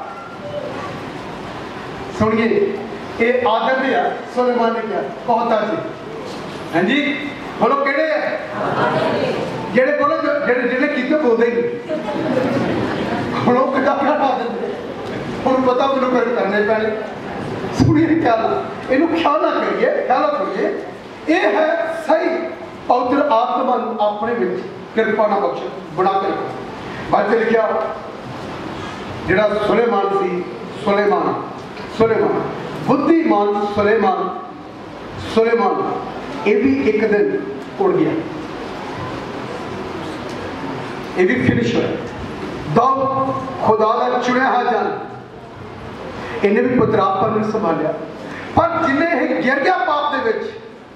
सुनिए ये आदत है, सुलेमान ने क्या कहता सी, हाँ जी बोलो किहड़े है, जेडे बोलो जेडे जेडे कीते बोलते ही हुण वो कितना हटा देंगे, हुण पता मैनू फिर करने पैने। सुनिए क्या इनू ख्याल ना करिए, ख्याल करिए, ये है सही पवित्र आत्मा अपने विच कृपा ना बख्श बना के रखो। बाइबल लिखा जेड़ा सुलेमान सी, सुलेमान सुलेमान बुद्धिमान सुलेमान सुलेमान ये भी एक दिन उड़ गया, ये भी फिनिश हो। दाऊद खुदा का चुनिया हा जन, इन्हें भी पुत्र आत्मा ने संभालिया, पर जिन्हें गिर गया पाप दे विच,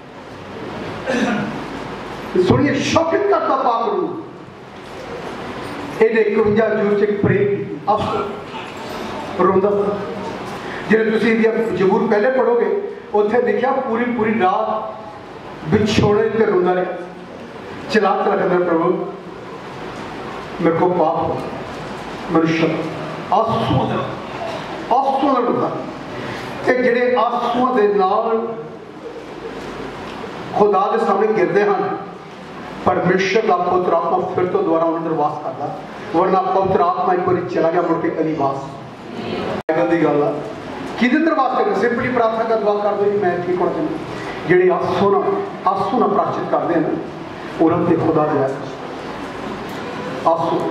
सुनिए शौकित करता पाप नूं, इन्हें इकवंजा जूर च प्रेम अफसोस रोंदा। जिन्हें तुसीं इहदी जबूर पहले पढ़ोगे, उत्थे लिखिया पूरी पूरी रात विछोड़े ते रोंदा रहा, चिल्लाता रखदा प्रभु मेरे को पाप मनुष्य आंसू आंसू रोंदा, ते जिहड़े आंसुओं दे नाल खुदा के सामने गिरते हैं, परमेश्वर का पवित्र आत्मा फिर तो दोबारा उन्हें अंदर वास करता, वरना पवित्र आत्मा एक बार चला गया मुड़ के कभी वास की गल आ कि वास कर सिंपली प्रार्थना का दुआ कर दो मैं ठीक हो जाऊँ। जेडे आंसू ना आंसू ना प्राश्चित करते हैं ना उन्होंने खुदा दिया आंसू।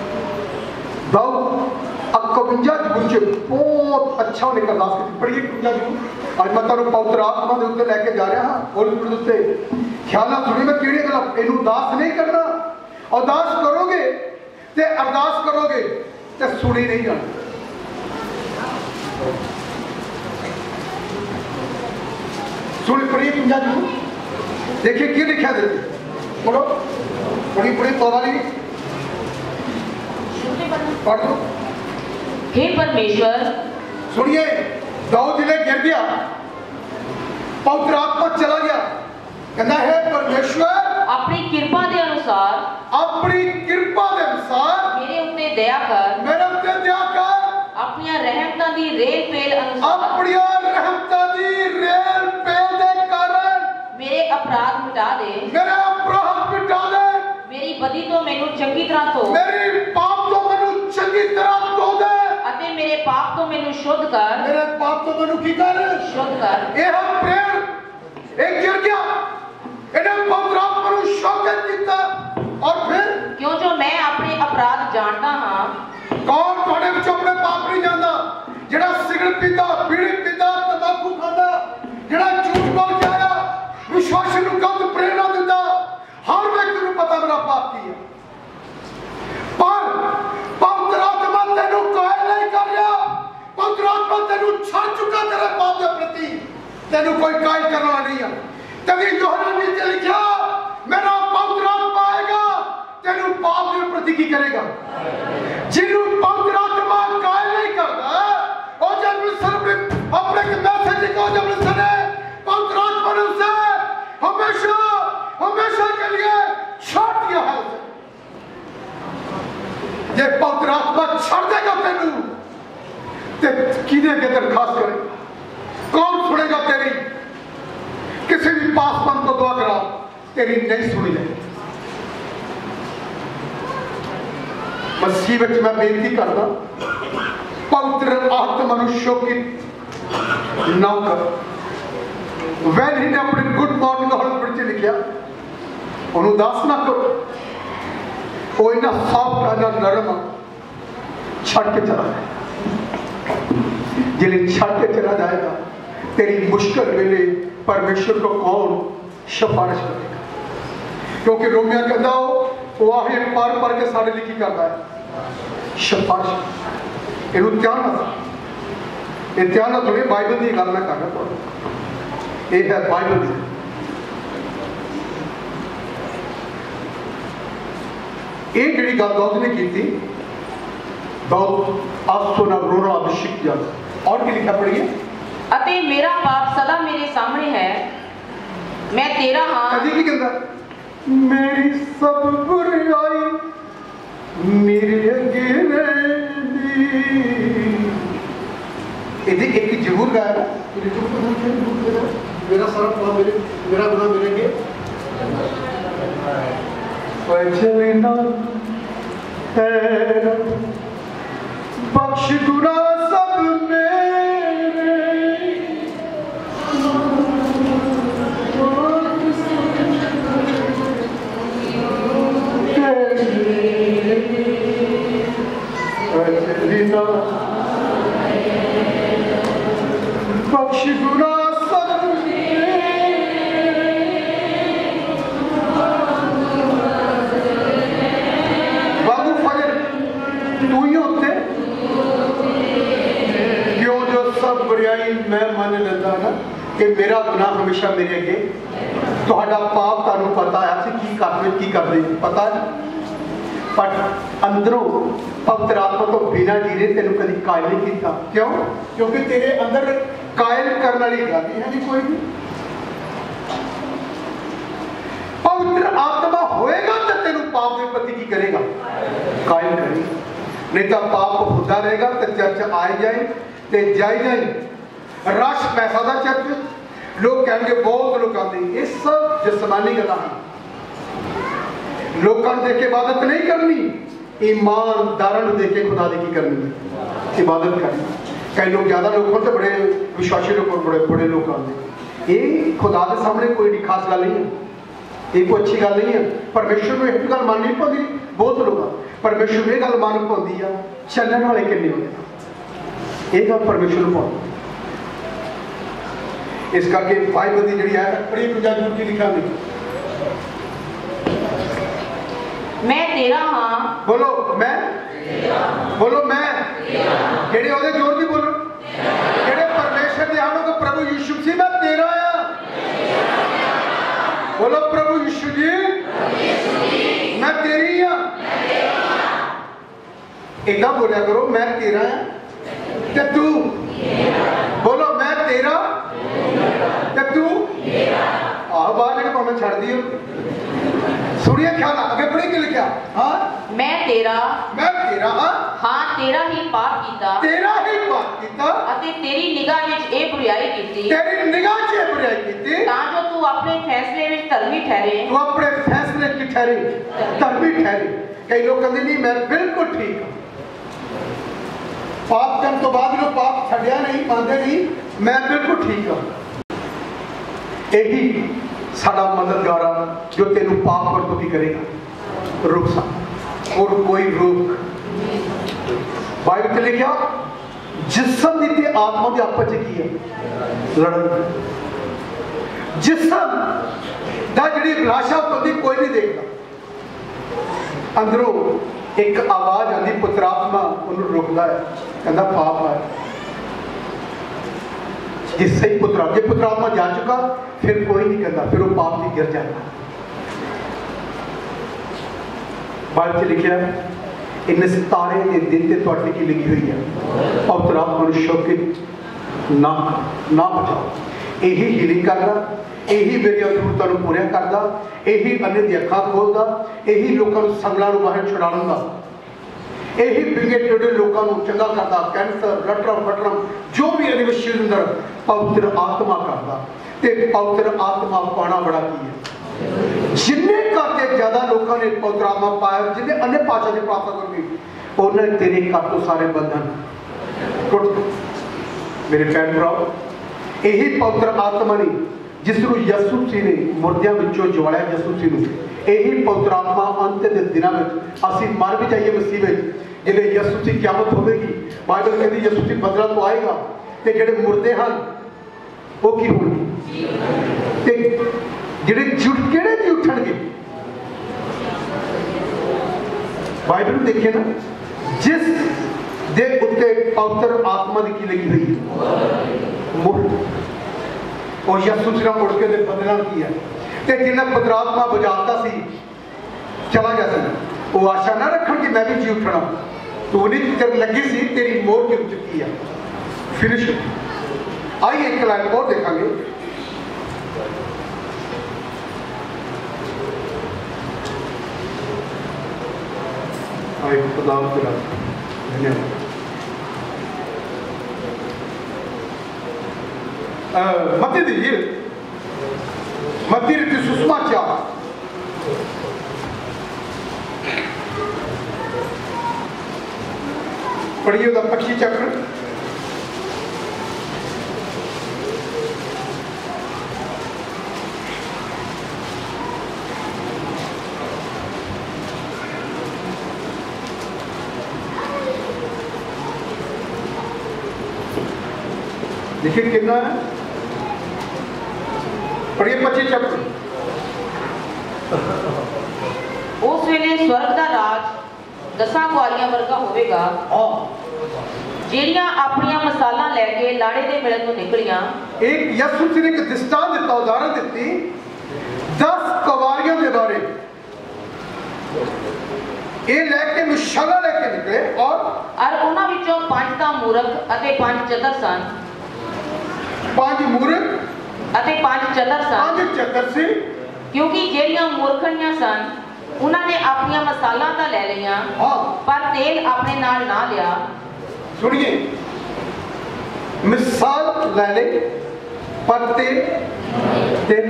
दाऊद इकवंजा जबूर बहुत अच्छा उन्हें अरदास की, बड़ी इकवंजा जबूर अज मैं तुहानू पवित्र आत्मा के उत्ते लैके जा रहा हाँ, होली स्पिरिट उत्ते ख्याल ना सुनी मैं किहड़ी गल इनू उदास नहीं करना। अरदास करोगे ते अरदास करोगे ते सुनी नहीं जाना, पढ़िए कुंजा जी, देखिए क्या लिखा देते, पढ़ो पढ़ी पढ़ी तोड़ा नहीं पढ़ दो। हे परमेश्वर, सुनिए, दाऊद जिले गिर गया, पवित्र आत्मा चला गया, कहना है परमेश्वर अपनी कृपा के अनुसार अपनी कृपा के अनुसार मेरे उत्ते दया कर, मेरे उत्ते दया कर, अपनी रहमतां दी रेल पेल अनुसार अपनी रहमतां दी रेल पेल दे कारण मेरे अपराध मिटा दे, मेरे अपराध मिटा दे, मेरी बदी तो मैनू चंगी तरह धो, मेरी पाप तो मैनू चंगी तरह धो दे, अते मेरे पाप तो मैनू शुद्ध कर, मेरे पाप तो मैनू की कर शुद्ध कर। ये हम प्रेम एक गिर गया, इन्हें पवित्र आत्मा को शौकत किया, और फिर क्यों जो मैं अपने अपराध जानता हाँ, कौन थोड़े विच अपने पाप नहीं जानता, जेड़ा सिगरेट पीता, बीड़ी पीता, तंबाकू खाता, जेड़ा झूठ बोल के आया, विश्वासी को गलत प्रेरणा देता, हर व्यक्ति को पता मेरा पाप की है, पर पवित्र आत्मा तेनू कायल नहीं कर रहा, पवित्र आत्मा तेनू छड़ चुका तेरे पाप के प्रति, तेनू कोई कायल करने वाला नहीं है। तभी यूहन्ना नीचे लिखा, मेरा पवित्र आत्मा आएगा, तेनू पाप के प्रति की करेगा, जिन्हों पवित्र आत्मा कायल नहीं करता, और जब अपने अपने मैसेज को जब सुने, पवित्र आत्मा ने उसे हमेशा हमेशा के लिए छोड़ दिया है। ये पवित्र आत्मा छोड़ देगा तेनू, ते किने के दरखास्त करे, कौन सुनेगा तेरी, किसी भी पासवान को दुआ करा, तेरी नहीं सुनी जाएगी। मसीह में मैं बेनती करता, पवित्र आत्मा मनुष्यों की नौकर, वैन ही ने अपने गुड मॉर्निंग हॉस्पिटल से लिखा, उन्होंने उदास ना करो, वो इना सॉफ्ट ना नरम छड़ के चला जाए, जिले छड़ के चला जाएगा, तेरी मुश्किल वेले परमेश्वर को कौन सिफारिश करेगा, क्योंकि रोमिया कहता हो वो आहे पर पर के सारे लिखी करता है सिफारिश, इन्हों ध्यान ना ये ध्यान ना थोड़ी बाइबल की गल मैं करना पड़ा, ये है बाइबल की। ये जी गल दाऊद ने की थी, दाऊद आसोना रोना अभिषेक जा, और क्या लिखा पढ़िए, अते मेरा पाप सदा मेरे सामने है, मैं तेरा हाँ, कदी की कहता, मेरी सब बुराई मेरे अगे रहती, इधर एक जरूर गाया ना, मेरा सारा पाप मेरे मेरा गुनाह मेरे अगे, वचना तेरा बख्श गुनाह सब मेरे, बख्श गुनाह सब बाबू फजर तू ही होते क्यों जो सब बुराई मैं मान लेता ना कि मेरा गुनाह हमेशा मेरे अगे, तुहाडा पाप तुहानू पता है असीं की करदे की करदे पता है, पर अंदरों पवित्र आत्मा तो बिना जीरे तेन कभी कायल नहीं किया, क्यों, क्योंकि तेरे अंदर कायल करने वाली गल है नहीं कोई भी, पवित्र आत्मा होएगा तो तेन पाप के प्रति की करेगा, कायल करेगा, नहीं तो पाप होता रहेगा तो चर्च आए जाए ते जाए जाए, रश पैसा का चर्च, लोग कहेंगे बहुत लोग आते, ये सब जिस्मानी गल्लां हैं, लोगों को देख के इबादत नहीं करनी, ईमानदारों देख के खुदा की करनी, इबादत करनी। कई लोग ज्यादा लोग होते बड़े विश्वासी लोग बड़े बड़े लोग आते, ये खुदा के सामने कोई खास गल नहीं है, ये कोई अच्छी गल नहीं है, परमेश्वर में एक गल माननी पौंदी, बहुत लोग परमेश्वर में गल मान पौंदी है, चलने वाले किन्ने होते, ये गल परमेश्वर पौंदी, इस करके बाइबल की जी है बड़ी गुंजाइश की लिखा नहीं, मैं तेरा हाँ, बोलो मैं, बोलो मैं, जेड़े ओदे जोर दी बोलो, जेड़े परमेश्वर दे हानो को प्रभु यीशु मसीह मैं तेरा आ, इतना बोलिया करो, मैं तेरा है ते तू बोलो, मैं तेरा ते तू आ बाहर लेके भावे छड़ दियो। सुनिए ख्याल आगे पढ़ी के लिखा, हाँ मैं तेरा मैं तेरा हाँ हाँ तेरा ही पाप कीता तेरा ही पाप कीता अते तेरी निगाह विच ए बुराई कीती तेरी निगाह च ये बुराई कीती तां जो तू अपने फैसले विच धर्मी ठहरे। तू अपने फैसले की ठहरी धर्मी ठहरी। कई लोग कहते नहीं मैं बिल्कुल ठीक हूं, पाप करने तो बाद लोग पाप छड़िया नहीं, मानते नहीं, मैं बिल्कुल ठीक हूं। यही साडा मददगार जो तेनू पाप कर तो की करेगा, रुक सा और कोई रोक। बाइबल में लिखा जिसम दी ते आत्मा दी आपस च की है लड़न। जिसम दा जिहड़ी अभिलाषा होती कोई नहीं देखता, अंदरों एक आवाज आती, पुत्रात्मा उन्हें रोकता है, कहता पाप है। जिससे ही पुत्र जो पुत्रात्मा जा चुका फिर कोई नहीं कहता, फिर वो पाप में गिर जाता। बाइबल में लिखा इन सितारे के दिन ते तुहाडी की लगी हुई है, पुत्रात्मा नूं शोकित ना ना बचाओ। यही हीलिंग करदा, यही मेरी जरूरतों को पूरा करदा, यही अन्य दी अखां खोलदा, यही लोगों को संगलां नूं बाहर छुड़ाउंदा, यही बिगे टेढ़े लोगों को चंगा करता। कैंसर लटरम फटरम जो भी इहदे विच अंदर पवित्र आत्मा करता ते पवित्र आत्मा पाना बड़ा की है। जिन्ने करते ज्यादा लोगों ने पवित्र आत्मा पाया, जिन्ने अन्य भाषा की प्रार्थना करोगे उन्हें तेरे घर तो सारे बंधन टुट। मेरे भैन भराओ, यही पवित्र आत्मा ने जिसनों यसू मसीह ने मुर्दियां विचों जवाया, यसू मसीह नूं यही पवित्र आत्मा अंत के दिनों में असीं मर भी जाइए मसीह में, जिहड़े यसू मसीह क़यामत होगी, बाइबल कहती यसू मसीह बदला तो आएगा ते जिहड़े मुर्दे हैं वो की होणगे ते जिहड़े जुट किहड़े जी उठणगे। बाइबल में देखिए ना, जिस दे उत्ते पवित्र आत्मा की लगी हुई है मुड़ और यसू मसीह मुड़ के दे बदला की है ते जिन्हें पवित्र आत्मा बुझाता सी चला गया सी, वो आशा ना रखन कि मैं भी जी उठना, तो उन्हें जब लगी सी तेरी मोर गिर चुकी है, फिनिश। आइए एक लाइन और देखेंगे। आइए खुदा तेरा धन्यवाद। मत्ती दी मत्ती रीति सुसमाचार पढ़िए उदा पच्ची चक्र देखिए कितना है, पढ़िए पच्ची चक्र। उस वेले स्वर्ग दा राज दसां कुआरियां वर्गा होवेगा, ਜਿਹੜੀਆਂ ਆਪਣੀਆਂ ਮਸਾਲਾਂ ਲੈ ਕੇ ਲਾੜੇ ਦੇ ਮਿਲਣ ਨੂੰ ਨਿਕਲੀਆਂ। एक यसू ने एक दृष्टांत दिता, उदाहरण दी दस कुवारियों के बारे। ये लेके मिशाला लेके निकले और और उन्हां विचों पंज तां मूर्ख अते पंज चतुर सन। पांच मूर्ख अते पंज चतुर सन। पांच चतुर सी, क्योंकि ਜਿਹੜੀਆਂ मूर्खणियां सन उन्होंने अपनियां मसाला तां ले लिया, हाँ पर तेल अपने नाल ना लिया। सुनिए, मिसाल ले ले पर तेल तेल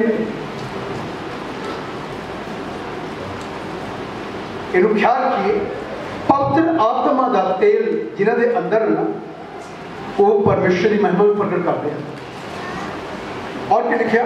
इन्हू ख्याल किए, पवित्र आत्मा का तेल जिन्हों के अंदर ना वो परमेश्वर की महिमा प्रकट करते हैं। और क्या लिखा,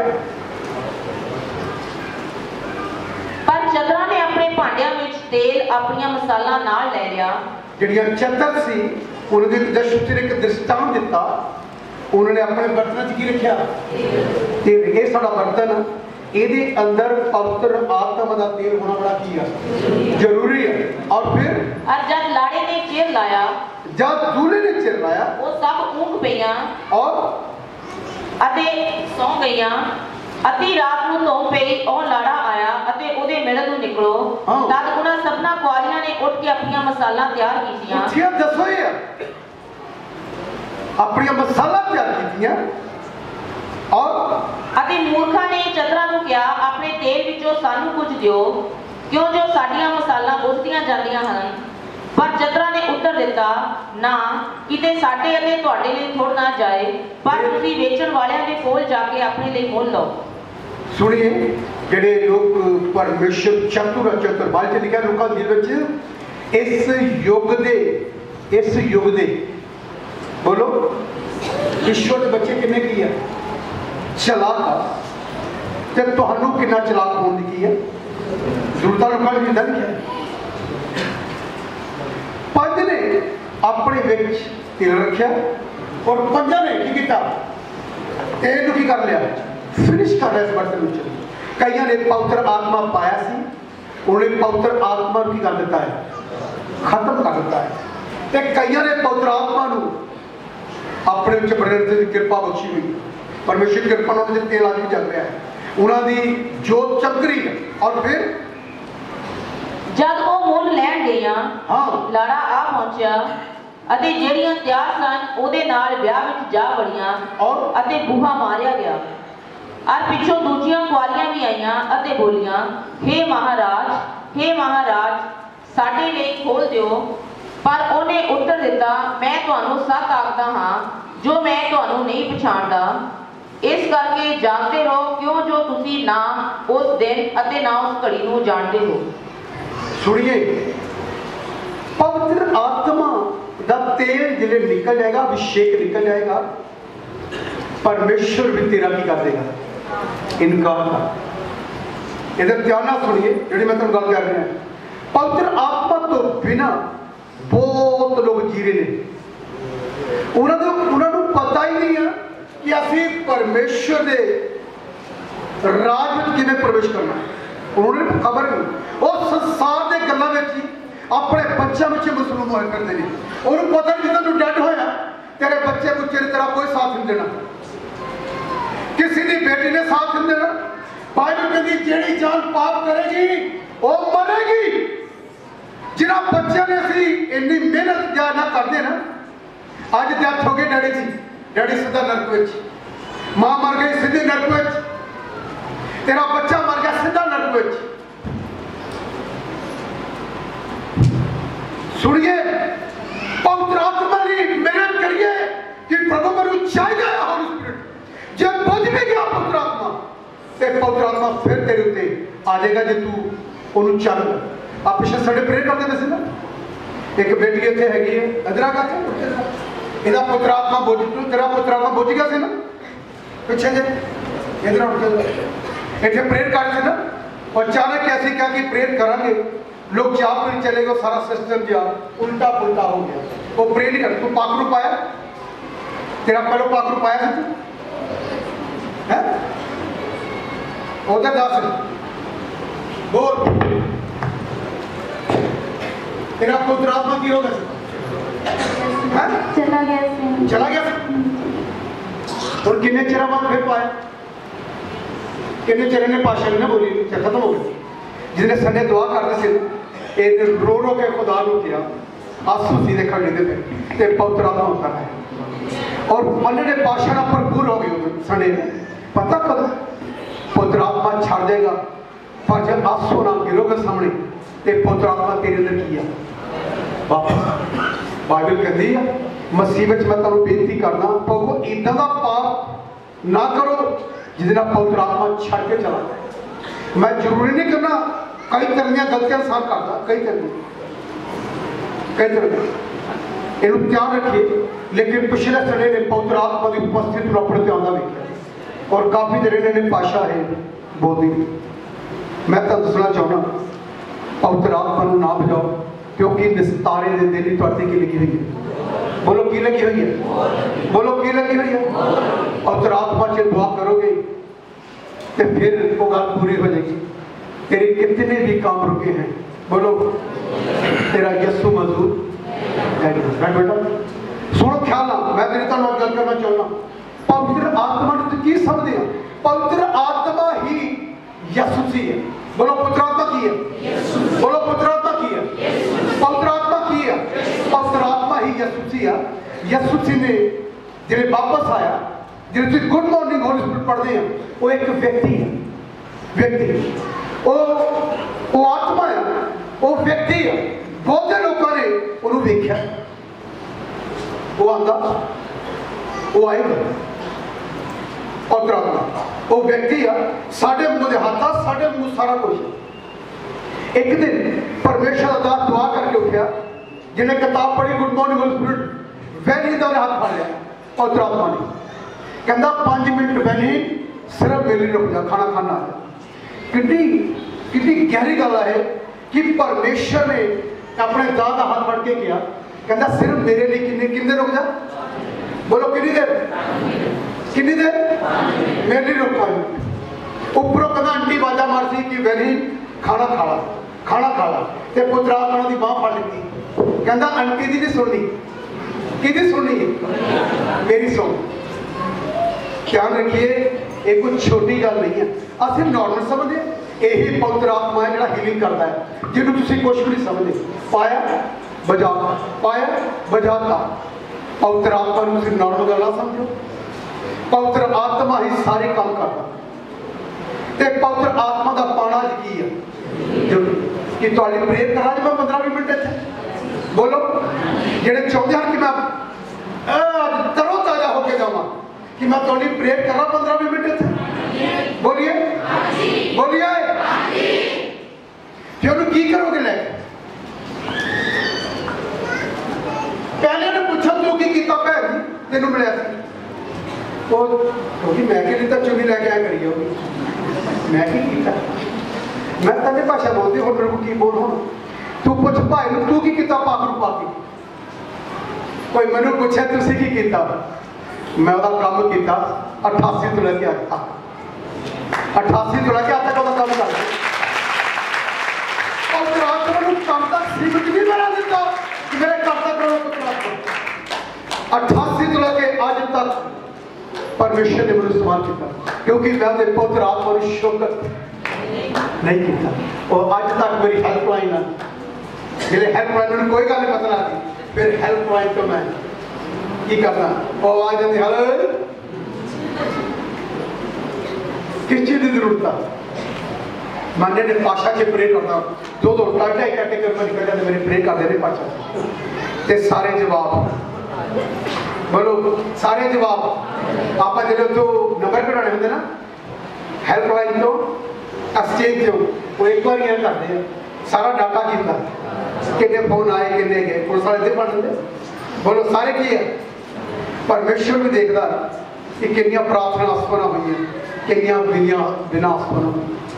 पर चतुरां ने अपने भांडियां विच तेल अपनियां मसाला नाल ले लिया। जिहड़ियां चतुर सी उन्होंने दशुत ने एक दृष्टांत दिता, उन्होंने अपने बर्तन की रखा तेल। ये साड़ा बर्तन ये अंदर पवित्र आत्मा का तेल होना बड़ा की है जरूरी है। और फिर और जब लाड़े ने चिर लाया, जब दूल्हे ने चिर लाया, वो सब ऊँग पईयां और अते सौ गईयां। अद्धी रात नूं धो पई, और लाड़ा आया ਅਤੇ ਉਹਦੇ ਮਿਲਣ ਨੂੰ ਨਿਕਲੋ। ਹਾਂ। ਤਦ ਉਹਨਾਂ ਸਭਨਾ ਕੁਆਰੀਆਂ ਨੇ ਉੱਠ ਕੇ ਆਪਣੀਆਂ ਮਸਾਲਾਂ ਤਿਆਰ ਕੀਤੀਆਂ। ਉੱਠੀਆਂ ਦੱਸੋ ਇਹ ਆਪਣੀਆਂ ਮਸਾਲਾ ਤਿਆਰ ਕੀਤੀਆਂ ਔਰ ਅਤੇ ਮੂਰਖਾਂ ਨੇ ਚਤਰਾਂ ਨੂੰ ਕਿਹਾ, ਆਪਣੇ ਤੇਲ ਵਿੱਚੋਂ ਸਾਨੂੰ ਕੁਝ ਦਿਓ, ਕਿਉਂ ਜੋ ਸਾਡੀਆਂ ਮਸਾਲਾਂ ਬੁਝਦੀਆਂ ਜਾਂਦੀਆਂ ਹਨ। ਪਰ ਚਤਰਾਂ ਨੇ ਉੱਤਰ ਦਿੱਤਾ, ਨਾ, ਕਿਤੇ ਸਾਡੇ ਅਤੇ ਤੁਹਾਡੇ ਲਈ ਥੁੜ ਨਾ ਜਾਏ, ਪਰ ਤੁਸੀਂ ਵੇਚਣ ਵਾਲਿਆਂ ਦੇ ਕੋਲ ਜਾ ਕੇ ਆਪਣੇ ਲਈ ਮੁੱਲ ਲਓ। ਸੁਣੀਏ, ਜਿਹੜੇ ਲੋਕ ਪਰਮੇਸ਼ਰ ਚਤੁਰ ਚਤੁਰ ਬਾਈਬਲ 'ਚ ਲਿਖਿਆ ਲੋਕਾਂ ਦੇ ਦਿਲ ਵਿੱਚ ਇਸ ਯੁੱਗ ਦੇ ਇਸ ਯੁੱਗ ਦੇ ਬੋਲੋ ਈਸ਼ਵਰ ਦੇ ਬੱਚੇ ਕਿੰਨੇ ਕੀ ਆ ਚਲਾਕ ਆ ਤੇ ਤੁਹਾਨੂੰ ਕਿੰਨਾ ਚਲਾਕ ਹੋਣ ਦੀ ਕੀ ਹੈ ਜ਼ਰੂਰਤਾਂ ਲੋਕਾਂ ਨੂੰ ਜਿੰਦਾ ਨਹੀਂ ਹੈ। ਪੰਜ ਨੇ ਆਪਣੇ ਵਿੱਚ ਤੇਲ ਰੱਖਿਆ ਔਰ ਪੰਜਾਂ ਨੇ ਕੀ ਕੀਤਾ ਤੇਲ ਨੂੰ ਕੀ ਕਰ ਲਿਆ ਫਿਨਿਸ਼ ਕਰ ਲਿਆ ਇਸ ਬਰਤਨ ਵਿੱਚ। ਕਈਆਂ ਨੇ ਪਵਿੱਤਰ ਆਤਮਾ ਪਾਇਆ ਸੀ, ਉਹਨੇ ਪਵਿੱਤਰ ਆਤਮਾ ਨੂੰ ਕੀ ਕਰ ਦਿੱਤਾ ਹੈ ਖਤਮ ਕਰ ਦਿੱਤਾ ਹੈ। ਤੇ ਕਈਆਂ ਨੇ ਪਵਿੱਤਰ ਆਤਮਾ ਨੂੰ ਆਪਣੇ ਵਿੱਚ ਪ੍ਰੇਰਿਤ ਦੀ ਕਿਰਪਾ ਬਖਸ਼ੀ ਹੋਈ। ਪਰਮੇਸ਼ਰ ਦੀ ਕਿਰਪਾ ਨਾਲ ਉਹਦੇ ਤੇਲ ਅੱਜ ਵੀ ਚੱਲ ਰਿਹਾ ਹੈ, ਉਹਨਾਂ ਦੀ ਜੋਤ ਚਮਕ ਰਹੀ ਹੈ। ਔਰ ਫਿਰ ਜਦ ਉਹ ਮੁੱਲ ਲੈਣ ਗਈਆਂ, ਹਾਂ ਲਾੜਾ ਆ ਪਹੁੰਚਿਆ ਅਤੇ ਜਿਹੜੀਆਂ ਤਿਆਰ ਸਨ ਉਹਦੇ ਨਾਲ ਵਿਆਹ ਵਿੱਚ ਜਾ ਵੜੀਆਂ ਔਰ ਅਤੇ ਬੂਹਾ ਮਾਰਿਆ ਗਿਆ। ਔਰ ਪਿੱਛੋਂ ਦੂਜੀਆਂ ਕੁਆਰੀਆਂ ਵੀ ਆਈਆਂ ਅਤੇ ਬੋਲੀਆਂ, ਹੇ ਮਹਾਰਾਜ, ਹੇ ਮਹਾਰਾਜ, ਸਾਡੇ ਲਈ ਖੋਲ ਦਿਓ। ਪਰ ਉਹਨੇ ਉੱਤਰ ਦਿੱਤਾ, ਮੈਂ ਤੁਹਾਨੂੰ ਸੱਚ ਆਖਦਾ ਹਾਂ, ਜੋ ਮੈਂ ਤੁਹਾਨੂੰ ਨਹੀਂ ਪਛਾਣਦਾ। ਇਸ ਕਰਕੇ ਜਾਣਦੇ ਰਹੋ, ਕਿਉਂ ਜੋ ਤੁਸੀਂ ਨਾ ਉਸ ਦਿਨ ਅਤੇ ਨਾ ਉਸ ਘੜੀ ਨੂੰ ਜਾਣਦੇ ਹੋ। ਸੁਣੀਏ, ਪਵਿੱਤਰ ਆਤਮਾ ਦਾ ਤੇਲ ਜਿਹੜੇ ਨਿਕਲ ਜਾਏਗਾ, ਅਭਿਸ਼ੇਕ ਨਿਕਲ ਜਾਏਗਾ, ਪਰਮੇਸ਼ਰ ਵੀ ਤੇਰਾ ਕੀ ਕਰ ਦੇਗਾ ਇਨਕਾਰ ਕਰ। ਇਹਦਾ ਧਿਆਨ ਨਾਲ ਸੁਣੀਏ, ਜਿਹੜੀ ਮੈਂ ਤੁਹਾਨੂੰ ਗੱਲ ਕਰ ਰਿਹਾ। ਪਵਿੱਤਰ ਆਤਮਾ ਤੋਂ ਬਿਨਾਂ ਬਹੁਤ ਲੋਕ ਜੀ ਰਹੇ ਨੇ, ਉਹਨਾਂ ਨੂੰ ਉਹਨਾਂ ਨੂੰ ਪਤਾ ਹੀ ਨਹੀਂ ਆ ਕਿ ਅਸੀਂ ਪਰਮੇਸ਼ਰ ਦੇ ਰਾਜ ਵਿੱਚ ਕਿਵੇਂ ਪ੍ਰਵੇਸ਼ ਕਰਨਾ। ਉਹਨਾਂ ਨੂੰ ਖਬਰ ਨਹੀਂ, ਉਹ ਸੰਸਾਰ ਦੇ ਗੱਲਾਂ ਵਿੱਚ ਹੀ ਆਪਣੇ ਬੱਚਿਆਂ ਵਿੱਚ ਮਸਲੂਮ ਹੋਏ ਕਰਦੇ ਨੇ। ਉਹਨੂੰ ਪਤਾ ਨਹੀਂ, ਜਦੋਂ ਤੂੰ ਡੈਡ ਹੋਇਆ ਤੇਰੇ ਬੱਚੇ ਬੁੱਚੇ ਨੇ ਤੇਰਾ ਕੋਈ ਸਾਥ ਨਹੀਂ ਦੇਣਾ, ਕਿਸੇ ਦੀ ਬੇਟੀ ਨੇ ਸਾਥ ਨਹੀਂ ਦੇਣਾ। ਬਾਈਬਲ ਕਹਿੰਦੀ ਜਿਹੜੀ ਜਾਨ ਪਾਪ ਕਰੇਗੀ ਉਹ ਮਰੇਗੀ। ਜਿਨ੍ਹਾਂ ਬੱਚਿਆਂ ਨੇ ਅਸੀਂ ਇੰਨੀ ਮਿਹਨਤ ਜਾਂ ਨਾ ਕਰਦੇ ਨਾ, ਅੱਜ ਡੈਥ ਹੋ ਗਈ ਡੈਡੀ ਦੀ, ਡੈਡੀ ਸਿੱਧਾ ਨਰਕ ਵਿੱਚ, ਮਾਂ ਮਰ ਗਈ ਸਿੱਧੀ ਨਰਕ ਵਿੱਚ, ਤੇਰਾ ਬੱਚਾ ਮਰ ਗਿਆ ਸਿੱਧਾ ਨਰਕ ਵਿੱਚ। ਸੁਣੀਏ, ਪਵਿੱਤਰ ਆਤਮਾ ਦੀ ਮਿਹਨਤ ਕਰੀਏ ਕਿ ਪ੍ਰਭੂ ਮੈਨੂੰ ਚਾਹੀਦਾ ਹੈ ਹੋਲੀ ਸਪਿਰਿਟ। ਜੇ ਬੁੱਝ ਵੀ ਗਿਆ ਪਵਿੱਤਰ ਆਤਮਾ ਤੇ ਪਵਿੱਤਰ ਆਤਮਾ ਫਿਰ ਤੇਰੇ ਉੱਤੇ ਆ ਜਾਏਗਾ ਜੇ ਤੂੰ ਉਹਨੂੰ ਚੱਲ। ਆ ਪਿਛਲੇ ਸਾਡੇ ਪ੍ਰੇਅਰ ਕਰਦੇ ਪਏ ਸੀ ਨਾ, ਇੱਕ ਬੇਟੀ ਇੱਥੇ ਹੈਗੀ ਹੈ ਅਦਰਾ ਕਾ, ਇਹਦਾ ਪੁੱਤਰ ਆਤਮਾ ਬੁੱਝ ਤੇਰਾ ਪੁੱਤਰ ਆਤਮਾ ਬੁੱਝ ਗਿਆ ਸੀ ਨਾ ਪਿੱਛੇ ਜੇ ਇਧਰ ਉੱਠ ਕੇ ਇੱਥੇ ਪ੍ਰੇਅਰ ਕਰ ਸੀ ਨਾ। और अचानक ऐसे क्या कि प्रेयर करेंगे लोग जाप नहीं चलेगा, सारा सिस्टम जा उल्टा पुल्टा हो गया। वो प्रे नहीं कर, तू पाखरू पाया, तेरा पहले पाखरू पाया था तू है उधर दस बोल, तेरा पुत्र आत्मा की होगा चला गया चला गया और किन्ने चेरा बाद फिर पाया, किन्ने चेरे ने पाशा ने बोली खत्म हो गई। जिसने संडे दुआ करते थे एक रो रो के खुदा को किया आंसू सीधे खड़े दे पे पवित्र आत्मा होता है और पन्ने पाशा भरपूर हो गए संडे पता कद पवित्र आत्मा छड़ देगा, पर जब आंसू नाम गिरोगे सामने तो पवित्र आत्मा तेरे अंदर किया वापस। बाइबल कहती है मुसीबत मैं तुहानू बेनती करना पवो इदां दा पाप ना करो जिहदे नाल पवित्र आत्मा छड़ के चला जाए। मैं जरूरी नहीं करना, कई तरह की गलतियां इंसान करता, कई तरह कई तरह इनू ध्यान रखिए। लेकिन पिछले संडे ने पवित्र आत्मा की उपस्थिति को अपने ध्यान देखा और काफी देर इन्होंने भाषा है बोलती। मैं तो दसना चाहना पवित्र आत्मा ना बजाओ क्योंकि निस्तारे के दिन ही तुहाडे की लगी हुई है। बोलो की लगी हुई है, बोलो की लगी हुई है। पवित्र आत्मा से दुआ करोगे तो फिर वो गल पूरी हो जाएगी। तेरे कितने भी काम रुके हैं बोलो तेरा यस्सु मजदूर बेटा सुनो ख्याल ना, मैं तेरे तो गल करना चाहना पवित्र आत्मा की समझते हैं, पवित्र आत्मा ही यस्सु सी है। बोलो पुत्र आत्मा की है, बोलो पुत्र आत्मा की है, पवित्र आत्मा की है। पवित्र आत्मा ही यसु सी है। यसु सी ने जिन्हें वापस आया, जिन्हें गुड मॉर्निंग होली स्पिरिट पढ़ते हैं, वो एक व्यक्ति है, व्यक्ति वो वो आत्मा है, वो व्यक्ति है। बहुत से लोगों ने उन्होंने देखा, वो आंदा, वो आएगा पवित्र आत्मा, वो व्यक्ति है। साढ़े मुंह के हाथ, साढ़े मुंह सारा कुछ। एक दिन परमेश्वर का दास दुआ करके उठा, जिन्हें किताब पढ़ी गुड मॉर्निंग होली स्पिरिट, वैली का हाथ फड़ लिया पवित्र आत्मा ने, कहता पांच मिनट वैली सिर्फ वेली रुक जा, खाना खाना है। कितनी कितनी गहरी गल है कि परमेश्वर ने अपने दास का हाथ फड़ के किया, कहता सिर्फ मेरे लिए किन्ने किन्ने रुक जा, बोलो कितनी देर, कितनी देर मेरे लिए रुक पाए। उपरों कहता आंटी बाजा मारती कि वैली खाना खाला, खाना खाला, ते पुत्र आत्मा की बांह फड़ ली, कहता आंटी दी नहीं सुननी, किहदी सुननी है, मेरी सुन। ध्यान रखिए, ये कुछ छोटी गल नहीं है, असं नॉर्मल समझे। यही पवित्र आत्मा है जो हीलिंग करता है, जिन्होंने तुम कुछ भी नहीं समझे। पाया बजाता, पाया बजाता, पवित्र आत्मा तुम नॉर्मल गल समझो। पवित्र आत्मा ही सारे काम करता, ते पवित्र आत्मा का पाना की है कि तुहाडी प्रेयर करा मैं पंद्रह बीस मिनट इत्थे बोलो, जेडे चाहते हैं कि मैं तरो ताजा होके जावा, कि मैं थोड़ी प्रेयर करा पंद्रह बीस मिनट इत्थे, बोलिए बोलिए, फिर उन्हें की करोगे लेके? पहले ने पूछा तू की कीता भैन जी, तेनों मिलिया क्योंकि मैं कि नहीं तो चुनी लैके आया करी होगी, मैं की कीता, मैं तेने भाषा बोलती हूँ, मेरे को की बोल हूँ, तू पुछ भाई तू की कीता पाक रू पाके, कोई मैनू पूछे तुसी की कीता, मैं वह काम किया अठासी तो लेके आता, अठासी तो लेके आता वह काम कर, और फिर आत्मा को काम तक सीमित नहीं बना देता कि मेरे काम तक करो पुत्र। अठासी तो लेके आज तक परमेश्वर ने मुझे इस्तेमाल किया, क्योंकि मैं पुत्र आत्मा को शुक्र नहीं किया। और आज तक मेरी हेल्पलाइन है, मेरे हेल्पलाइन में कोई गल नहीं पता लगती, फिर हेल्पलाइन तो मैं की करना, वो आवाज आती है किस चीज की जरूरत है। मान्य ने पाशा के प्रे करता, दो दो टाटे टाटे कर मैं निकल जाते, मेरे प्रे कर दे रहे पाशा ते सारे जवाब, बोलो सारे जवाब। आप जो तो नंबर कढ़ाने होंगे ना हेल्पलाइन तो एक्सचेंज जो वो एक बार यह करते हैं, सारा डाटा कितना कितने फोन आए कितने गए पुलिस वाले इतने पढ़ लेते, बोलो सारे की है। परमेश्वर भी देखता कि कितनी प्रार्थना आस्पना हुई, कितनी बिना बिना आस्पना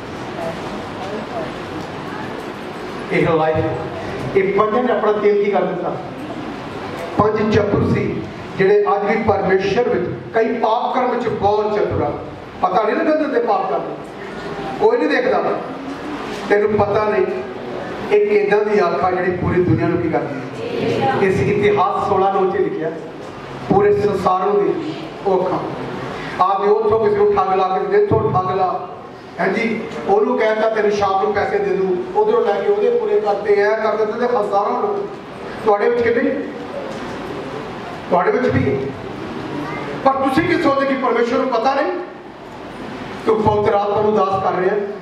एक लाइफ। एक पंज ने अपना तेल की कर दिता, पंज चतुर सी जिहड़े अज भी परमेश्वर में कई पाप कर्म च बहुत चतुर आ, पता नहीं लगन दिंदे पाप कर्म, कोई नहीं देखता, तेनू पता नहीं एक इदां दी आखा जिहड़ी पूरी दुनिया नूं की करदी है। इस इतिहास सोलह नौ च लिखिआ पूरे संसार नूं दी ओ अखा आप उतों किसी को ठग ला के इतों ठग ला है जी, उन्होंने कहता तेरे शाम को पैसे दे दूँ, उधरों लैके वो पूरे करते हैं कर देते थे हजारों लोग, थोड़े कितने थोड़े भी है। पर तुम की सोचते कि परमेश्वर को पता नहीं, तो पवित्र आत्मा को दास कर रहे हैं,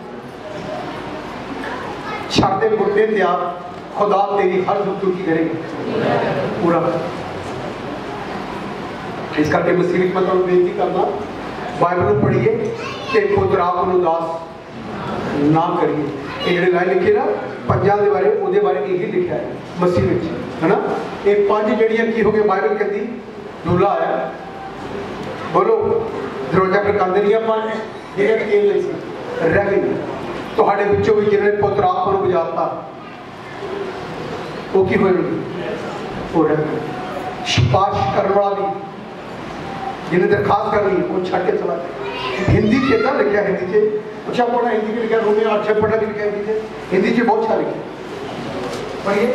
छाते गुंडे त्याग खुदा तेरी हर दुख की करेगा पूरा। इस करके मसीह मैं तुम बेनती करना, बाइबल पढ़िए ते पुत्र आत्मा को दास ना करिए। ये जो लाइन लिखी ना पंजा के बारे वो बारे यही लिखा है मसीह में, है ना। ये पांच जड़ियाँ की हो गए बाइबल कहती दूल्हा आया, बोलो दरवाजा खड़काते नहीं पांच जेड़े खेल नहीं सी रह गई, तुहाडे विचों भी जिन्होंने पुत्र आत्मा को बजाता वो की होए वो रह गए। सिफारिश करने वाला भी जिन्हें दरखास्त करनी वो छड़ के चला गया। हिंदी से इतना लिखा, हिंदी से अच्छा पढ़ा, हिंदी में लिखा, रोमियो अच्छा पढ़ा भी लिखा हिंदी से, हिंदी से बहुत अच्छा लिखा। पढ़िए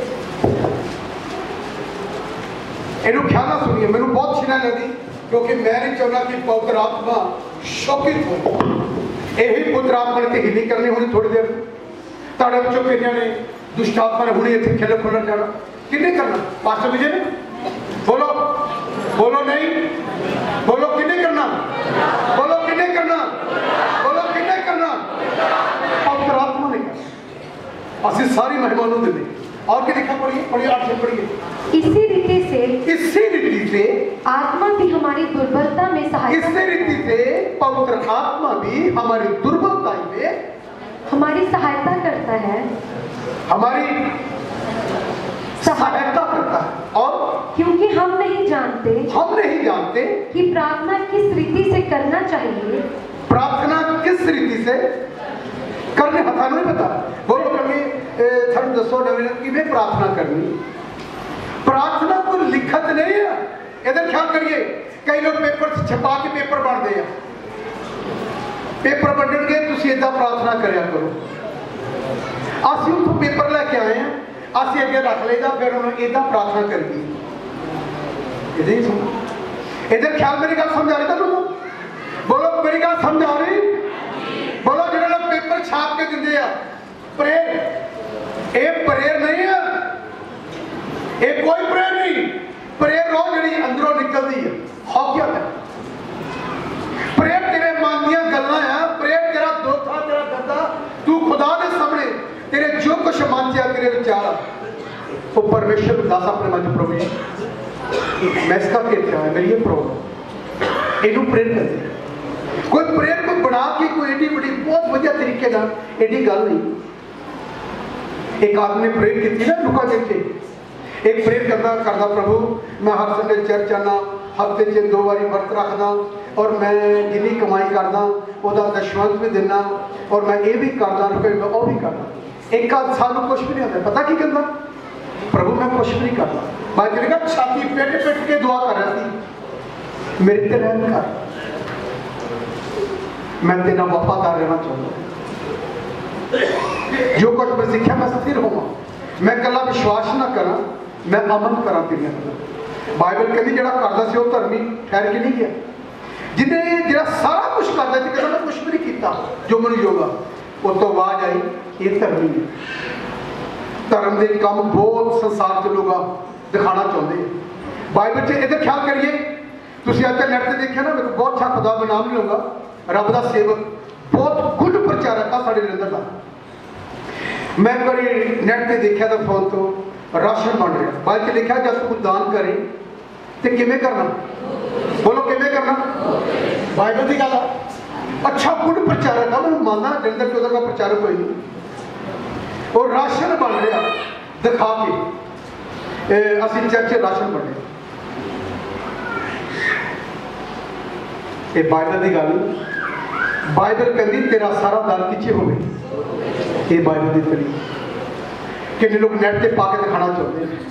इनू ख्याल ना सुनिए, मैंने बहुत अच्छी नहीं लगी, क्योंकि मैं नहीं चाहता कि पवित्र आत्मा शोकित हो। यही पुत्र आत्मा ने हीलिंग करनी होनी थोड़ी देर ਤੁਹਾਡੇ ਵਿੱਚੋਂ ਕਿੰਨਿਆਂ ਨੇ ਦੁਸ਼ਟ ਆਤਮਾ ਨੇ ਹੁਣੇ ਇੱਥੇ ਖੇਲ ਖੋਲਣ ਜਾਣਾ? ਕਿੰਨੇ ਕਰਨਾ? ਪਾਸਟਰ ਵਿਜੇ ਨੇ? बोलो बोलो नहीं, बोलो किन्ने करना, बोलो किन्ने करना, बोलो किन्ने करना? पवित्र आत्मा ने करना। असि सारी महिमा नु देने। और क्या लिखा? पढ़िए पढ़िए आठ से पढ़िए। इसी रीति से इसी रीति से आत्मा भी हमारी दुर्बलता में सहायता इसी रीति से पवित्र आत्मा भी हमारी दुर्बलता में हमारी सहायता करता है, हमारी सहायता करता है। और क्योंकि हम नहीं जानते हम नहीं जानते कि प्रार्थना किस रीति से करना चाहिए, प्रार्थना किस रीति से करने हथा नहीं पता। बोलो कभी थर्ड दसो नवीन की में प्रार्थना करनी, प्रार्थना को लिखत नहीं है। इधर ख्याल करिए, कई लोग पेपर छपा के पेपर बन दे, पेपर बन गए तुम इदा प्रार्थना करया करो। असि उतो पेपर लेके आए हैं, असि अगे रख लेगा, फिर उन्होंने इदा प्रार्थना कर दी। इधर सुनो, इधर ख्याल मेरी गल समझ आ रही था? बोलो मेरी गल समझ आ रही? बोलो जो लोग पेपर छाप के दिंदे आ प्रेयर, ये प्रेयर नहीं है, ये कोई प्रेयर नहीं। प्रेयर रो जी अंदरों निकलती है। हो क्या है प्रेयर? तेरे मन दी गल्लां आ, प्रेयर तेरा दोथा तेरा दर्दा, तू खुदा के सामने तेरे जो कुछ मन च तेरे विचार वो परमेश्वर दस अपने मन प्रभु मैं इसका क्या है, मेरी ये प्रॉब्लम, इनू प्रेयर करते। कोई प्रेयर को बना के कोई एडी बड़ी बहुत वधिया तरीके का एडी गल नहीं। एक आदमी ने प्रेयर की ना लुका देख के, एक प्रेयर करता करता प्रभु मैं हर संडे चर्च आना, हफ्ते च दो बारी व्रत रखदा और मैं जिन्नी कमाई करदा ओदा दशवंश भी देना और मैं ये भी करदा रुपये मैं वो भी करदा। एक आध साल कुछ भी नहीं होता, पता की कहता प्रभु मैं कुछ भी नहीं करता, मैं कहगा छाती पेट पेट के दुआ कर रहा थी मेरे ते रहम कर, मैं तेरा वफादार रहना चाहता, जो कुछ मैं सीखा मैं स्थिर होवां, मैं कला विश्वास ना करा, मैं अमन करा तेरिया गल्लां। बाइबल कहती जरा करता से वो धर्मी ठहर के नहीं गया, जिन्हें जरा सारा कुछ करता कहता मैं कुछ भी नहीं किया जो मैंने योगा, उस तो आवाज आई ये धर्मी है। धर्म के काम बहुत संसार के लोग दिखाना चाहते हैं। बाइबल से इधर ख्याल करिए, तुम आज नैट से देखा ना, मेरे बहुत अच्छा खुदा का नाम नहीं लूंगा, रब का सेवक बहुत गुड प्रचारक है साढ़े जलंधर का। मैं कभी नैट से देखा तो फोन तो राशन बन रहा, बाद च लिखा जब तू दान करे तो किमें करना, बोलो किमें करना, बाइबल की गल अच्छा गुड प्रचारक है, मैं मानना जलंधर के उधर का प्रचारक कोई नहीं, और राशन बन रहा दिखा के असी चर्च राशन बन रहे, ये बाइबल की गल, बाइबल कहती तेरा सारा दान किचे हो गई, ये बाइबल की तरी कि लोग नेट से पा के दिखाना चाहते हैं।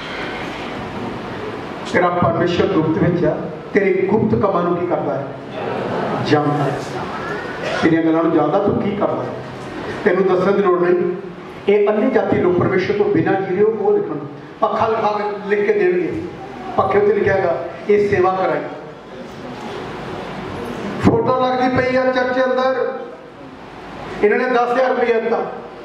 तेरा परमेश्वर गुप्त में आ, तेरे गुप्त कमां की करता है, जानता है तेरिया गल्लां जानता तू की करता है, तेनों दसण की लोड़ नहीं। ये अन्य जाति लोग परमेश्वर तो बिना जी रहे हो वो लिखण, पखा लिखा के लिख के देंगे, पखे उत्ते लिखेगा ये सेवा कराई, फोटो लगती पई है चर्च के अंदर, इन्होंने दस हजार रुपया दिता,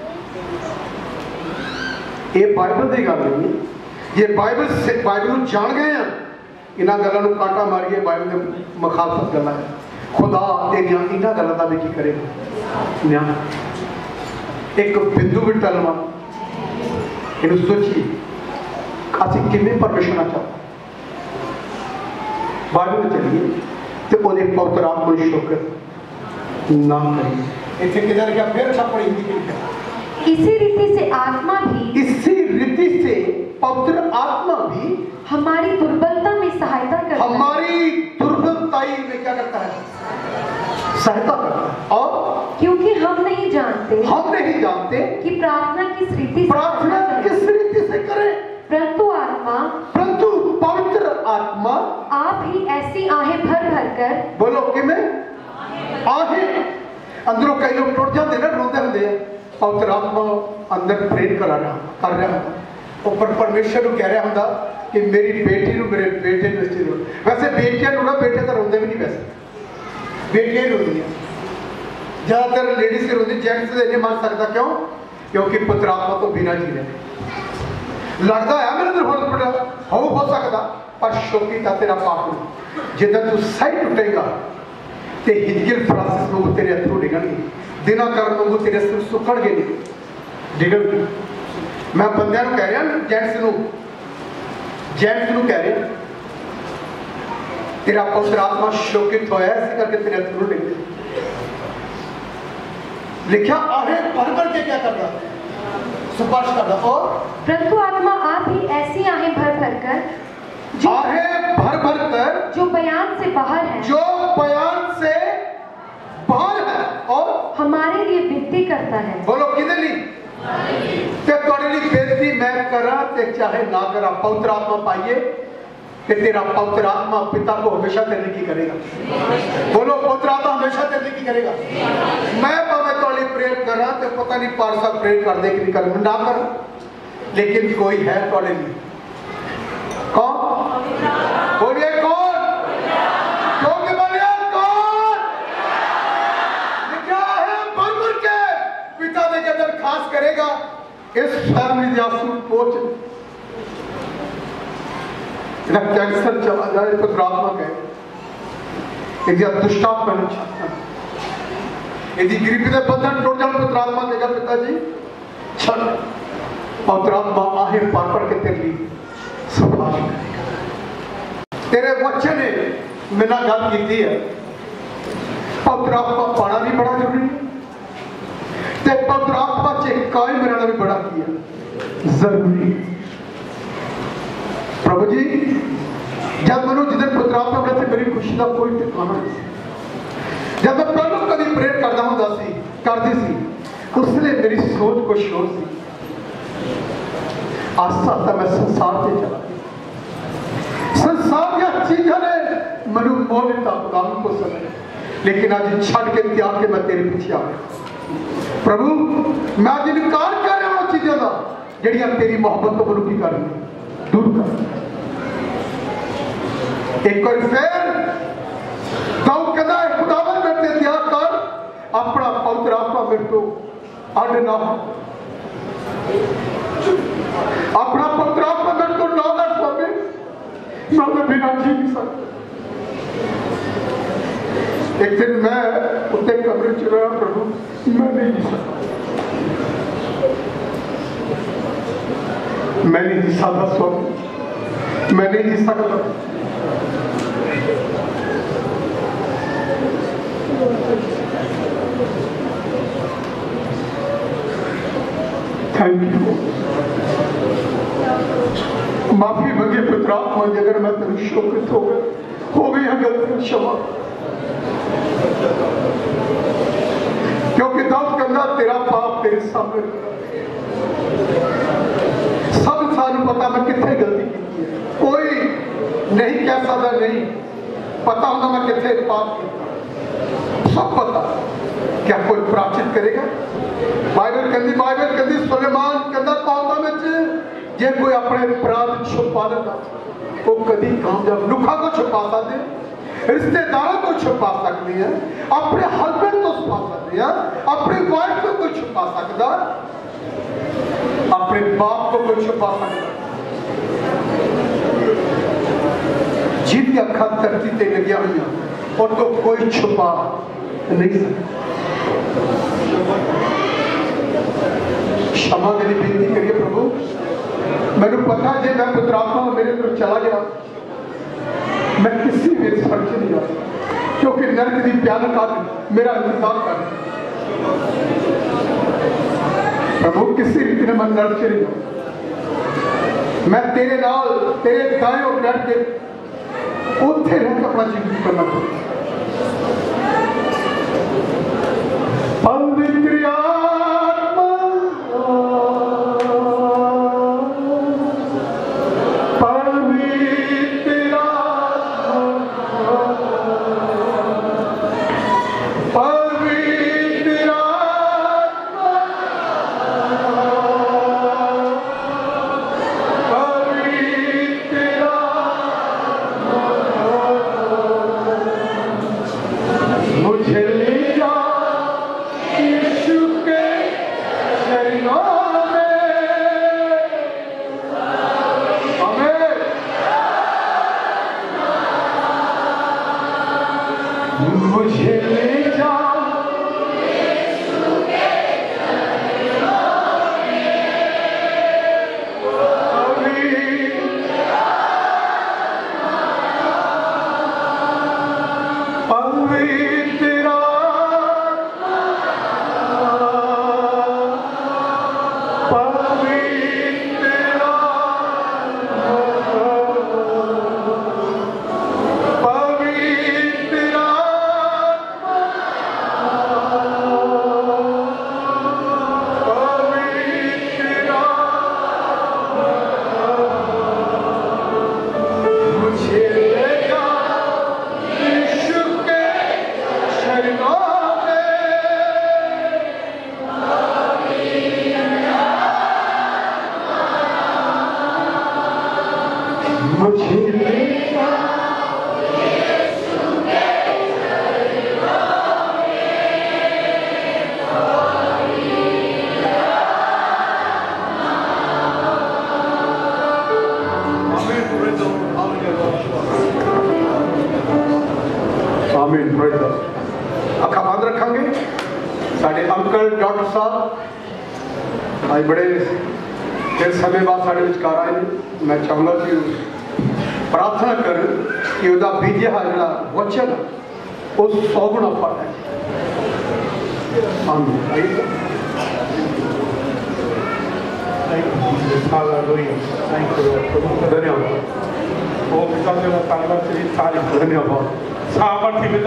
ये बाइबल की गल नहीं। जे बाइबल से बाइबल जान गए हैं, इन्होंने गलों को कांटा मारिए, बाइबल के मुखालफत गल्लां है, खुदा तेरिया इन्होंने गलों का भी की करेगा न्याय। एक बिंदु भी टलवा इन सोचिए असी किमें परमेश्वर ना चाहते, बाइबल में चलिए तो वो पवित्र आत्मा की शुक्र ना करिए। इतने किधर गया फिर अच्छा पढ़ी इसी रीति से आत्मा भी इसी रीति से पवित्र आत्मा भी हमारी दुर्बलता में सहायता करता है, हमारी दुर्बलताई में क्या करता है, सहायता करता है। और क्योंकि हम नहीं जानते हम नहीं जानते कि प्रार्थना किस रीति से प्रार्थना किस रीति से करें, परंतु आत्मा परंतु पवित्र आत्मा आप ही ऐसी आहें भर भर कर, बोलो कि मैं आहें अंदरों कई लोग टुट जाते ना, रोते होंगे, पवित्र आत्मा अंदर प्रेर करा रहा कर रहा ऊपर परमेश्वर को कह रहा होंगे कि मेरी बेटी नु मेरे बेटे नु स्थिर हो। वैसे बेटियां नु ना बेटे तो रोंदे भी नहीं, वैसे बेटियां रोंदियां ज़्यादातर लेडीज के रोंदी, जेंट्स से नहीं मान सकता, क्यों क्योंकि पुत्र आत्मा तो बिना जी रहे लगता है मेरे अंदर हॉस्पिटल हो हो सकता पर शोकी का तेरा पाप जिधर तू सही टूटेगा ते हिजगिल फ्रांसिस लोग तेरे अथरू डिगणगे दिना कर लोग तेरे सिर सुकणगे डिगणगे मैं बंदे को कह रहा जेंट्स नू जेंट्स नू कह रहा तेरा पुत्र आत्मा शोकित होया इसी करके तेरे अथरू डिगणगे लिखा आहे भर भर के क्या करता स्पर्श करता और परंतु आत्मा आप ही ऐसी आहें भर भर कर जो आहें भर भर कर जो बयान से बाहर है जो बयान से बाहर है और हमारे लिए विनती करता है। बोलो किधर ली ते तोड़े ली बेनती मैं करा ते चाहे ना करा पवित्र आत्मा पाइए कि तेरा पवित्र आत्मा पिता को हमेशा तेरे की करेगा। बोलो पवित्र आत्मा हमेशा तेरे की करेगा। मैं पावे तोड़ी प्रेयर कर रहा तो पता नहीं पारसा प्रेयर कर दे कि निकल ना कर लेकिन कोई है तोड़े लिए कौन बोलिए कौन क्योंकि बोलिए कौन लिखा है भर भर के पिता ने के दरखास्त करेगा इस फैमिली जासूस पहुंच कैंसर चला जाए तो प्रार्थना कहे एक दुष्टात्मा ने छाता यदि गरीबी के बंधन टूट जाए तो प्रार्थना कहेगा पिताजी छल पवित्रात्मा आहे पार पर के तेरे लिए संभाल करेगा तेरे बच्चे ने मेरा गल की है पवित्रात्मा पाना भी बड़ा जरूरी ते पवित्रात्मा च कायम रहना भी बड़ा किया जरूरी प्रभु जी जब मैं जिधर पुत्रात्मा में थे मेरी खुशी का कोई ठिकाना नहीं जब मैं प्रभु कभी प्रेयर करता हूं सी करती सी उसने मेरी सोच को शोर सी आस्ता आस्ता मैं संसार से चला संसार की चीजों ने मनु मोह लिता गुलाम को समय लेकिन आज छड़ के त्याग के मैं तेरे पीछे आ गया प्रभु मैं आज इनकार कर रहा हूं चीजों का जड़ियां तेरी मोहब्बत को मनु की कर रही दूर कर एक बार फिर गाँव कहता है खुदावन मेरे ते त्याग कर अपना पवित्र आत्मा मेरे को अड ना हो अपना पवित्र आत्मा मेरे को ना दे स्वामी मैं तो बिना जी नहीं सकता एक दिन मैं उत्ते कमरे च रहा प्रभु मैं नहीं जी सकता मैं नहीं जी सकता स्वामी मैं नहीं जी सकता थैंक यू माफी मंगे पुत्रात्मा अगर मैं तेरे शोकित हो गया हो गई है गलती क्षमा क्योंकि दाऊद कहता तेरा पाप तेरे सामने सब सानू पता मैं कितने गलती की है कोई नहीं कह सकता नहीं पता होगा मैं कितने पाप किया सब पता क्या कोई प्राचित करेगा बाइबल कहती बाइबल कहती सुलेमान कहता कौता में जे कोई अपने अपराध छुपा लेता वो कभी कामयाब लुखा को छुपा सकते रिश्तेदारों को छुपा सकती है अपने हस्बैंड को छुपा सकती है अपनी वाइफ को कोई छुपा सकता अपने बाप को कोई छुपा सकता जिनकी अखा धरती ते लगिया हुई और तो कोई छुपा नहीं सकता क्षमा मेरी बेनती करिए प्रभु मैंने पता जे मैं पुत्रात्मा मेरे अंदर चला गया मैं किसी भी सड़क नहीं जा क्योंकि नरक की भयानक आग मेरा इंतजार कर प्रभु किसी रीति में मैं नरक से नहीं जाऊं मैं तेरे नाल तेरे दाएं और बैठ के उत्थे रहकर अपना जीवन करना चाहूँ पवित्र आत्मा पवित्र आत्मा पवित्र आत्मा पवित्र आत्मा मुझे ले जा अखा बंद रखांगे। साढ़े अंकल डॉक्टर साहब आज बड़े फिर समय बाद साढ़े विचकार आए। मैं चाहूँगा कि प्रार्थना कर कि उसका बीजे हा जो वचन वो सौ गुणा फल है। धन्यवाद धन्यवाद सामर्थ्य में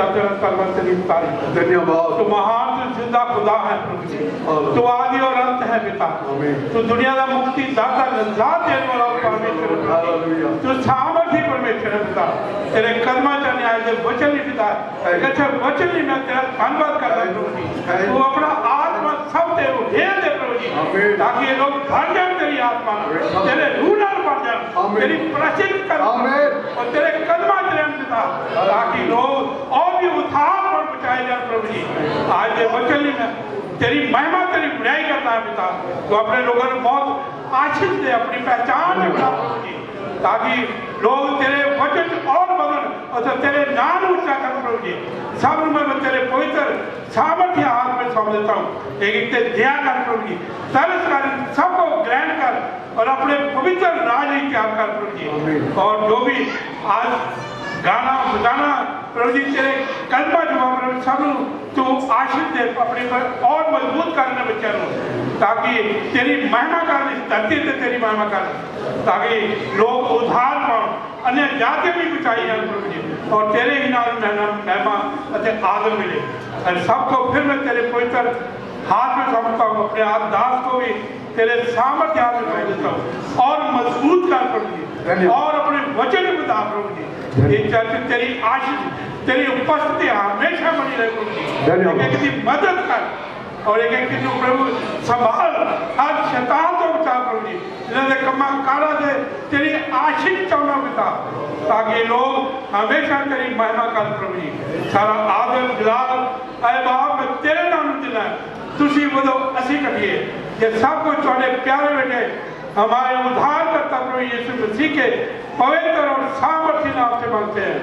धन्यवाद। तो महान जिंदा खुदा है प्रभु जी, तो आदि और अंत है पिता। तो दुनिया का मुक्ति दाता निजात देने वाला परमेश्वर, तो सामर्थ्य परमेश्वर है पिता। तेरे कदम चलने आए थे वचन ही पिता, अच्छा वचन ही मैं तेरा धन्यवाद करता प्रभु जी। तू अपना आत्मा सब दे भेज दे प्रभु जी, ताकि ये लोग भर जाए तेरी आत्मा, तेरे रूह नाल भर जाए, तेरी प्रसिद्ध कर और तेरे कदम चले पिता, ताकि लोग और भी उद्धार पर बचाए जाए प्रभु जी। आज ये वचन में तेरी महिमा तेरी बुराई करता है पिता, तो अपने लोगों को बहुत आशीष दे, अपनी पहचान बना प्रभु जी, ताकि लोग तेरे वचन और बदल और तेरे नाम ऊंचा कर प्रभु जी। सब में मैं तेरे पवित्र सामर्थ्य हाथ में सौंप देता हूँ। एक दया कर प्रभु जी, तरस कर, सबको ग्रहण कर और अपने पवित्र राज ही त्याग कर प्रभु जी। और जो भी आज गाना बजाना प्रभु जी तेरे कल्पा जवाब प्रभु सब तू आशीष दे, अपने पर और मजबूत करने बच्चे ताकि तेरी महिमा कर, इस धरती से तेरी महिमा कर, ताकि लोग उद्धार पाओ, अन्य जाति भी बचाई जाए प्रभु जी, और तेरे ही नाम महिमा अति आदर मिले। और सबको फिर मैं तेरे पवित्र हाथ में सौंपता हूँ, अपने आप दास को भी तेरे सामर्थ्य हाथ में सौंप देता हूँ और मजबूत कर प्रभु जी, और अपने वचन बता प्रभु जी। ये चर्च तेरी आशीष, तेरी उपस्थिति हमेशा बनी रहे प्रभु जी। एक एक की मदद कर और एक एक की प्रभु संभाल, हर शैतान को बचा प्रभु जी। इन्होंने कमा कारा से तेरी आशीष चाहना पिता, ताकि लोग हमेशा तेरी महिमा कर प्रभु जी। सारा आदर दिलाल अरे बाप मैं तेरे नाम दिला तुसी बोलो असी कटिए, ये सब कुछ थोड़े प्यारे बेटे हमारे उद्धार करता प्रभु यीशु मसीह के पवित्र और सामर्थ्य नाम से मांगते हैं।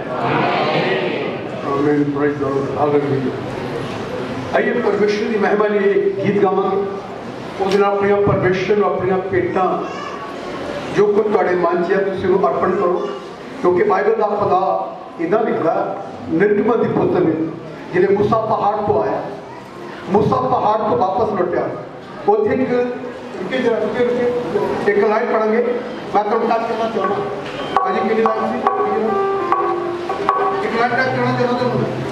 आमीन। Praise the lord. हालेलुया। आइए परमेश्वर की महिमा लिए गीत गावांगे, उस दिन अपने परमेश्वर अपनी भेंटां जो कुछ तुहाडे मन च है तुसीं उहनूं अर्पण करो, क्योंकि बाइबल का खुदा इदा लिखदा निर्गमन दी पुस्तक में जिहड़े मूसा पहाड़ तो आया, मूसा पहाड़ तो वापस लौटिया, उत्थे एक एक लाइन पढ़ेंगे। मैं तुम टच करना चाहना अजी कितनी लाइन सी एक लाइन टच करना चाहना तो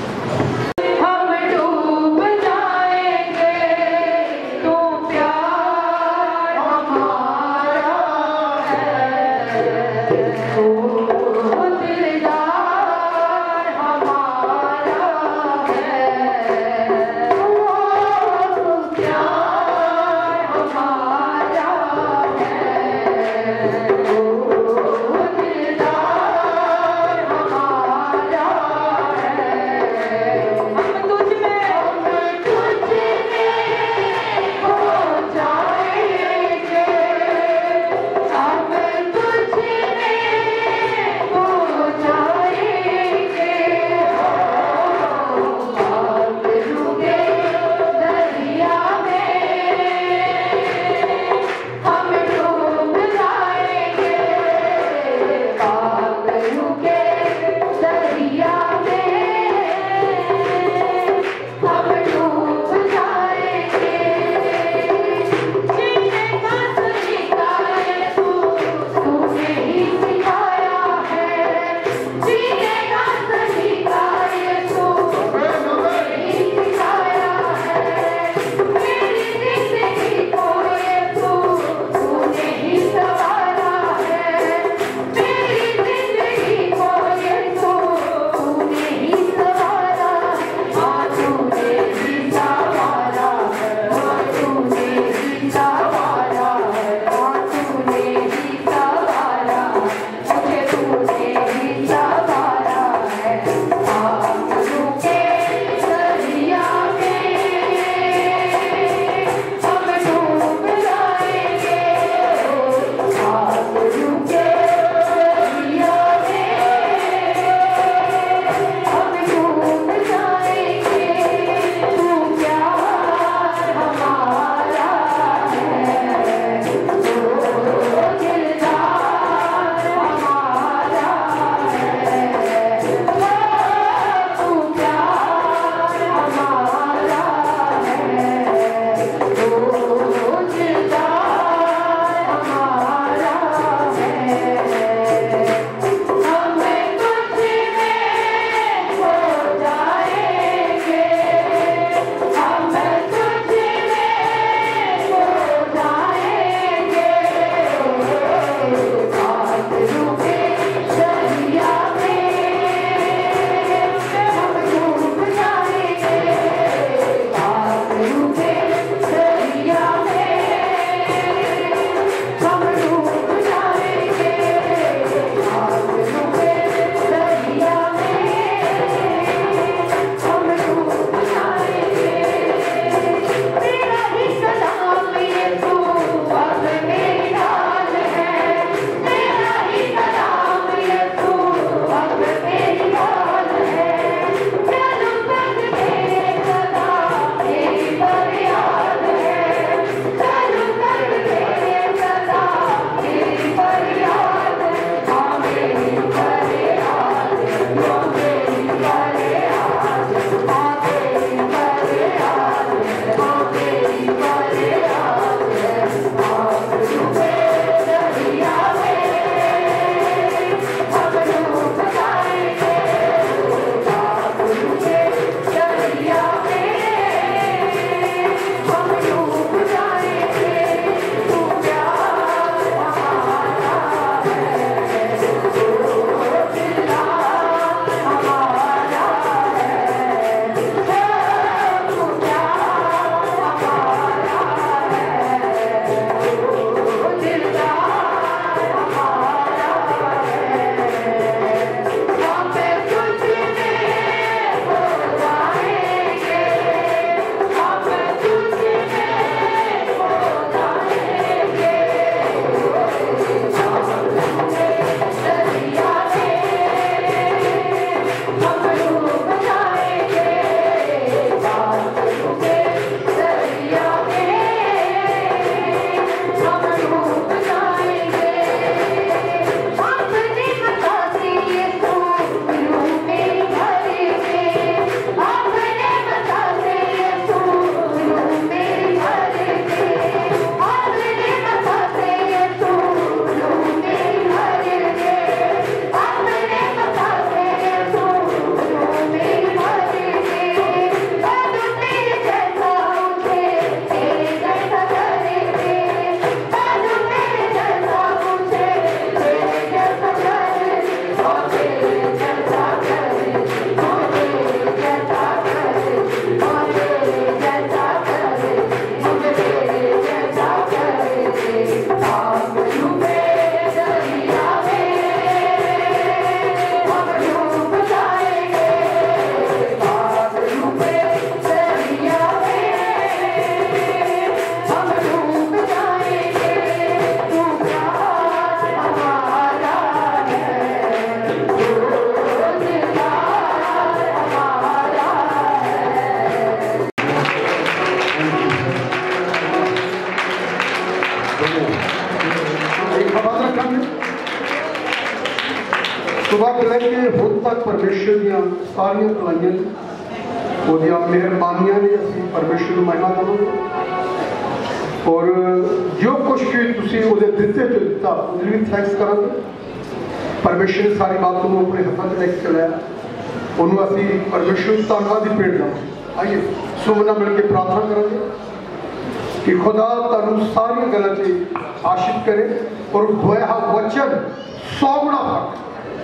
सुबह तो लेके हुण तक परमेश्वर दियां सारियां भलाइयां ओदियां मेहरबानियां ने असीं परमेश्वर नूं महिमा देवांगे और जो कुछ भी तुसीं ओदे दित्ते च दित्ता ओदे लई थैंक्स करांगे। परमेश्वर ने सारी बात को अपने हाथों में लेके चलाया उन्होंने असीं परमेश्वर नूं धन्नवाद दी भेंट देवांगे। आइए सुमना मिल के प्रार्थना करेंगे कि खुदा तुहानूं सारी गल्लां च आशीष करे और होया वचन सौ गुणा फट।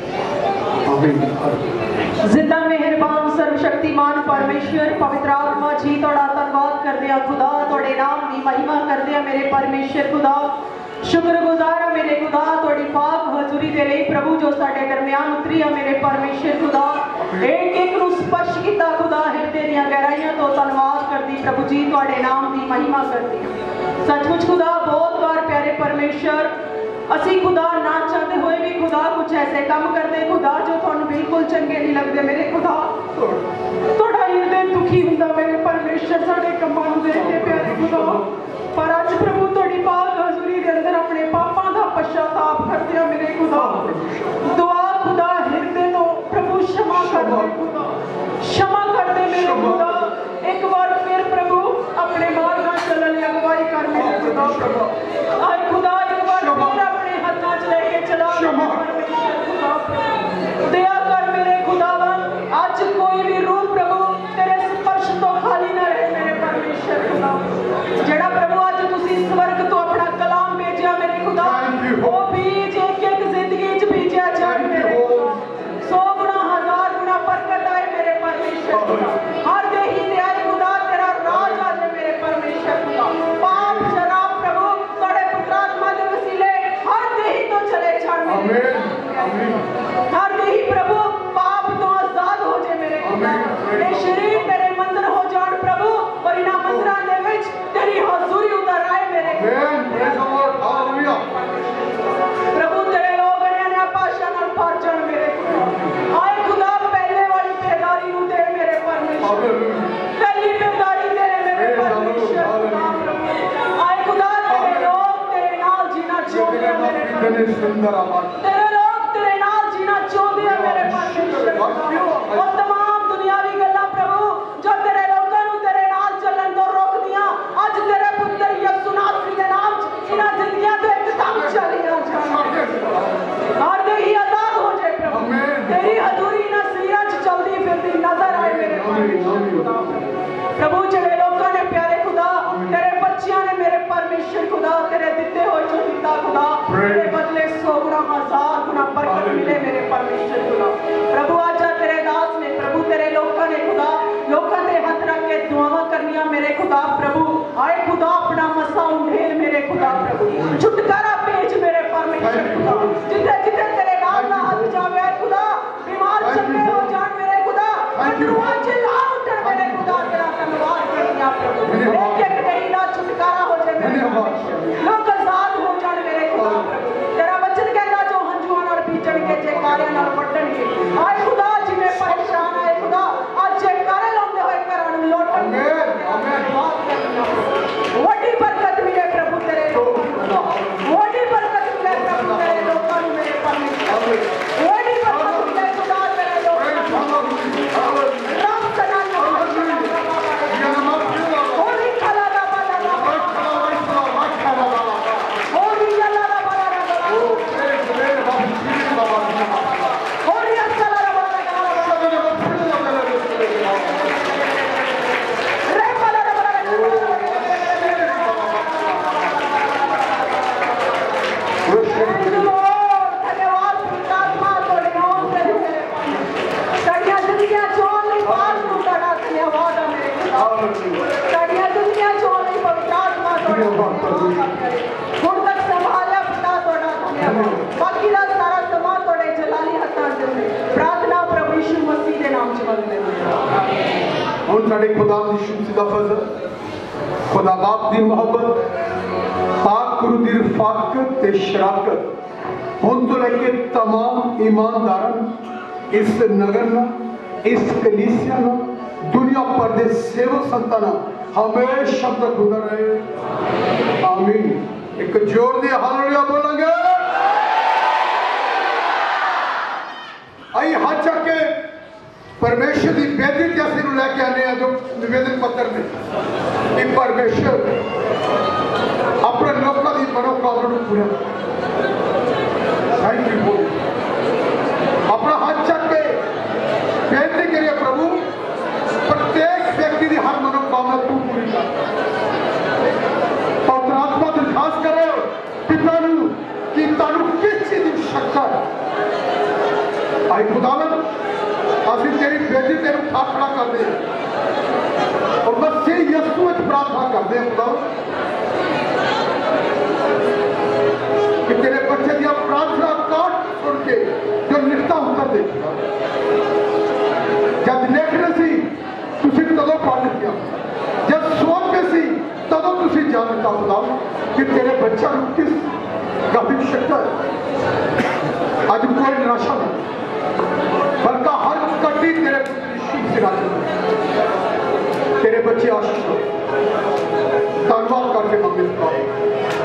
जिंदा मेहरबान सर्वशक्तिमान परमेश्वर पवित्र आत्मा जी तुहाड़ा धन्नवाद करदे आ खुदा, तुहाडे नाम दी महिमा करदे आ मेरे परमेश्वर खुदा। शुक्रगुजार आ मेरे खुदा तुहाडी पाक हजूरी दे लई प्रभु जो साडे दरमियान उतरी आ मेरे परमेश्वर खुदा। एक एक नूं स्पर्श कीता खुदा, हिरदे दीआं गहराइयां तो धन्नवाद करदी प्रभु जी, तुहाडे नाम दी महिमा करदी आ। सचमुच खुदा बहुत बार प्यारे परमेश्वर असी खुदा ना चाहते हुए भी खुदा कुछ ऐसे काम करते खुदा जो तुहानू बिल्कुल चंगे नहीं लगते मेरे खुदा। थोड़ा हृदय दुखी हुंदा मेरे परमेश्वर साडे कमां नूं देख के प्यारे खुदा, पर अज प्रभु तुहाडी पाक हजूरी दे अंदर अपने पापां दा पश्चाताप करदे आ मेरे खुदा। दुआ खुदा हृदय तो प्रभु क्षमा कर दे खुदा, क्षमा कर दे मेरे खुदा। एक बार फिर प्रभु अपने मार्गां चलण लई अगवाई कर मेरे खुदा। आए खुदा एक बार फिर अपने हाथां च लेके चला परमेश्वर खुदा, दया कर मेरे खुदावन। आज कोई भी रूह प्रभु तेरे स्पर्श तो खाली ना रहे मेरे परमेश्वर खुदा। जेड़ा प्रभु आज तुसी स्वर्ग तो अपना कलाम भेजिया मेरे खुदा, वो बीज एक एक जिंदगी च बीजिया जाए मेरे खुदा। सौ गुना हजार गुना बरकत आए मेरे परमेश्वर खुदा। हर देही दे आए खुदा तेरा राज आ जाए मेरे परमेश्वर खुदा। पाप शराब प्रभु तोड़े पुत्र आत्मा दे वसीले हर देही तो चले जाए मेरे हर देही प्रभु पाप तो आजाद हो जाए मेरे खुदा। ये शरीर तेरे मंदिर हो जाए प्रभु, और इना मंदिरां दे विच तेरी हजूरी उतर आए मेरे प्रभु। तेरे लोग ने भाषा नाल भर जाण मेरे खुदा। आए खुदा पहले वाली बेदारी नूं दे मेरे परमेश्वर, पहली बेदारी दे मेरे परमेश्वर खुदा। आए खुदा तेरे लोग तेरे नाल जीना चाहते हैं मेरे परमेश्वर, तेरे लोग तेरे नाल जीना चाहते हैं मेरे परमेश्वर खुदा। और तमाम दुनियावी गल्लां प्रभु जो तेरे लोकां नूं तेरे नाल चलण तो रोकदियां, अज तेरे पुत्र यीशु नासरी दे नाम च इन्हां जिंदगियां तो एकदम चलियां जाण। हर देही आजाद हो जाए प्रभु, तेरी हजूरी ना सीरा च चलदी फिरदी नजर आए मेरे परमेश्वर खुदा। प्रभु जेड़े लोकां ने प्यारे खुदा तेरे बच्चियां ने मेरे परमेश्वर खुदा तेरे दिते होए जो दिता खुदा, तेरे बदले सौ गुना हजार गुना बरकत मिले मेरे परमेश्वर खुदा। प्रभु आज तेरे दास ने प्रभु तेरे लोकां ने खुदा लोकां दे हाथ रख के दुआवां करनियां मेरे खुदा प्रभु। आए खुदा अपना मसा उंडेल मेरे खुदा प्रभु, छुटकारा भेज मेरे परमेश्वर खुदा। जिथे जिथे तेरे नाम दा हाथ जावे खुदा, बीमार चंगे हो जाण मेरे खुदा, अंदरूं चिल्ला उठण मेरे खुदा। तेरा धन्यवाद करनिया प्रभु, एक एक देही दा छुटकारा हो जाए मेरे परमेश्वर, लोग आजाद हो जाण मेरे खुदा प्रभु। तेरा वचन कहंदा जो हंजुआं नाल बीजण के जयकारियां नाल वड्डणगे। आए खुदा जिवें परेशान आए खुदा आज जयकारे लाउंदे होए घरां नूं लोटण वड्डी बरकत मिले प्रभु तेरे लोकां, वड्डी बरकत मिले प्रभु तेरे लोकां नूं मेरे परमेश्वर, वड्डी बरकत मिले खुदा तेरे लोकां नूं। रब सदा होली खला दा बाला दा होली जला दा बाला दा होली असला दा बाला दा रे बाला दा बाला धन्यवाद पुत्रात्मा तोड़े नाम तेरे साडियां जिंदगियां चोण लई पाक नूं तोड़ा धन्यवाद आ मेरे खुदा। साडियां जिंदगियां चोण लई पुत्रात्मा तोड़े हुण तक संभालिया पिता तोड़ा धन्यवाद। बाकी दा सारा समा तोड़े जलाली हत्थां च प्रार्थना प्रभु यीशु मसीह दे नाम च मंगदे हां। हुण साडे खुदा यीशु मसीह दा फजल, खुदा बाप दी मोहब्बत, पाक गुरु दी रफाकत ते शराकत हुण तो लेके तमाम ईमानदारां इस नगर ना इस कलीसिया ना दुनिया भर दे सेवक संतां ना हमेशा तक खुदा रहे। आमीन। एक जोर दी हालेलुया बोलांगे। आई हाथ चक के परमेश्वर की बेदी ते असीं नूं लैके आने जो निवेदन पत्र ने कि परमेश्वर अपने लोगों की मनोकामना को पूरा थैंक यू बोल अपना हाथ चक के बेनती करिए प्रभु प्रत्येक व्यक्ति की हर मनोकामना तू पूरी कर पवित्र आत्मा से खास करो पिता नूं कि तुहानूं किस चीज की शक्ति आई खुदावन असीं तेरी बेटी तेरे हाथ खड़ा करते हैं और मसीह यीशु विच प्रार्थना करते हैं खुदा कि तेरे बच्चे की प्रार्थना काट सुन के जो लिखता उत्तर दे जब लिखने सी तुसीं तदों पढ़ लिया जब सोचते सी तदों तुसीं जान लिया खुदा कि तेरे बच्चों को किस गल की शक्ति है अज कोई निराशा नहीं बल्कि हर कटी तेरे शुभ सिरा तेरे बच्चे आशीष धन्यवाद करके मंगे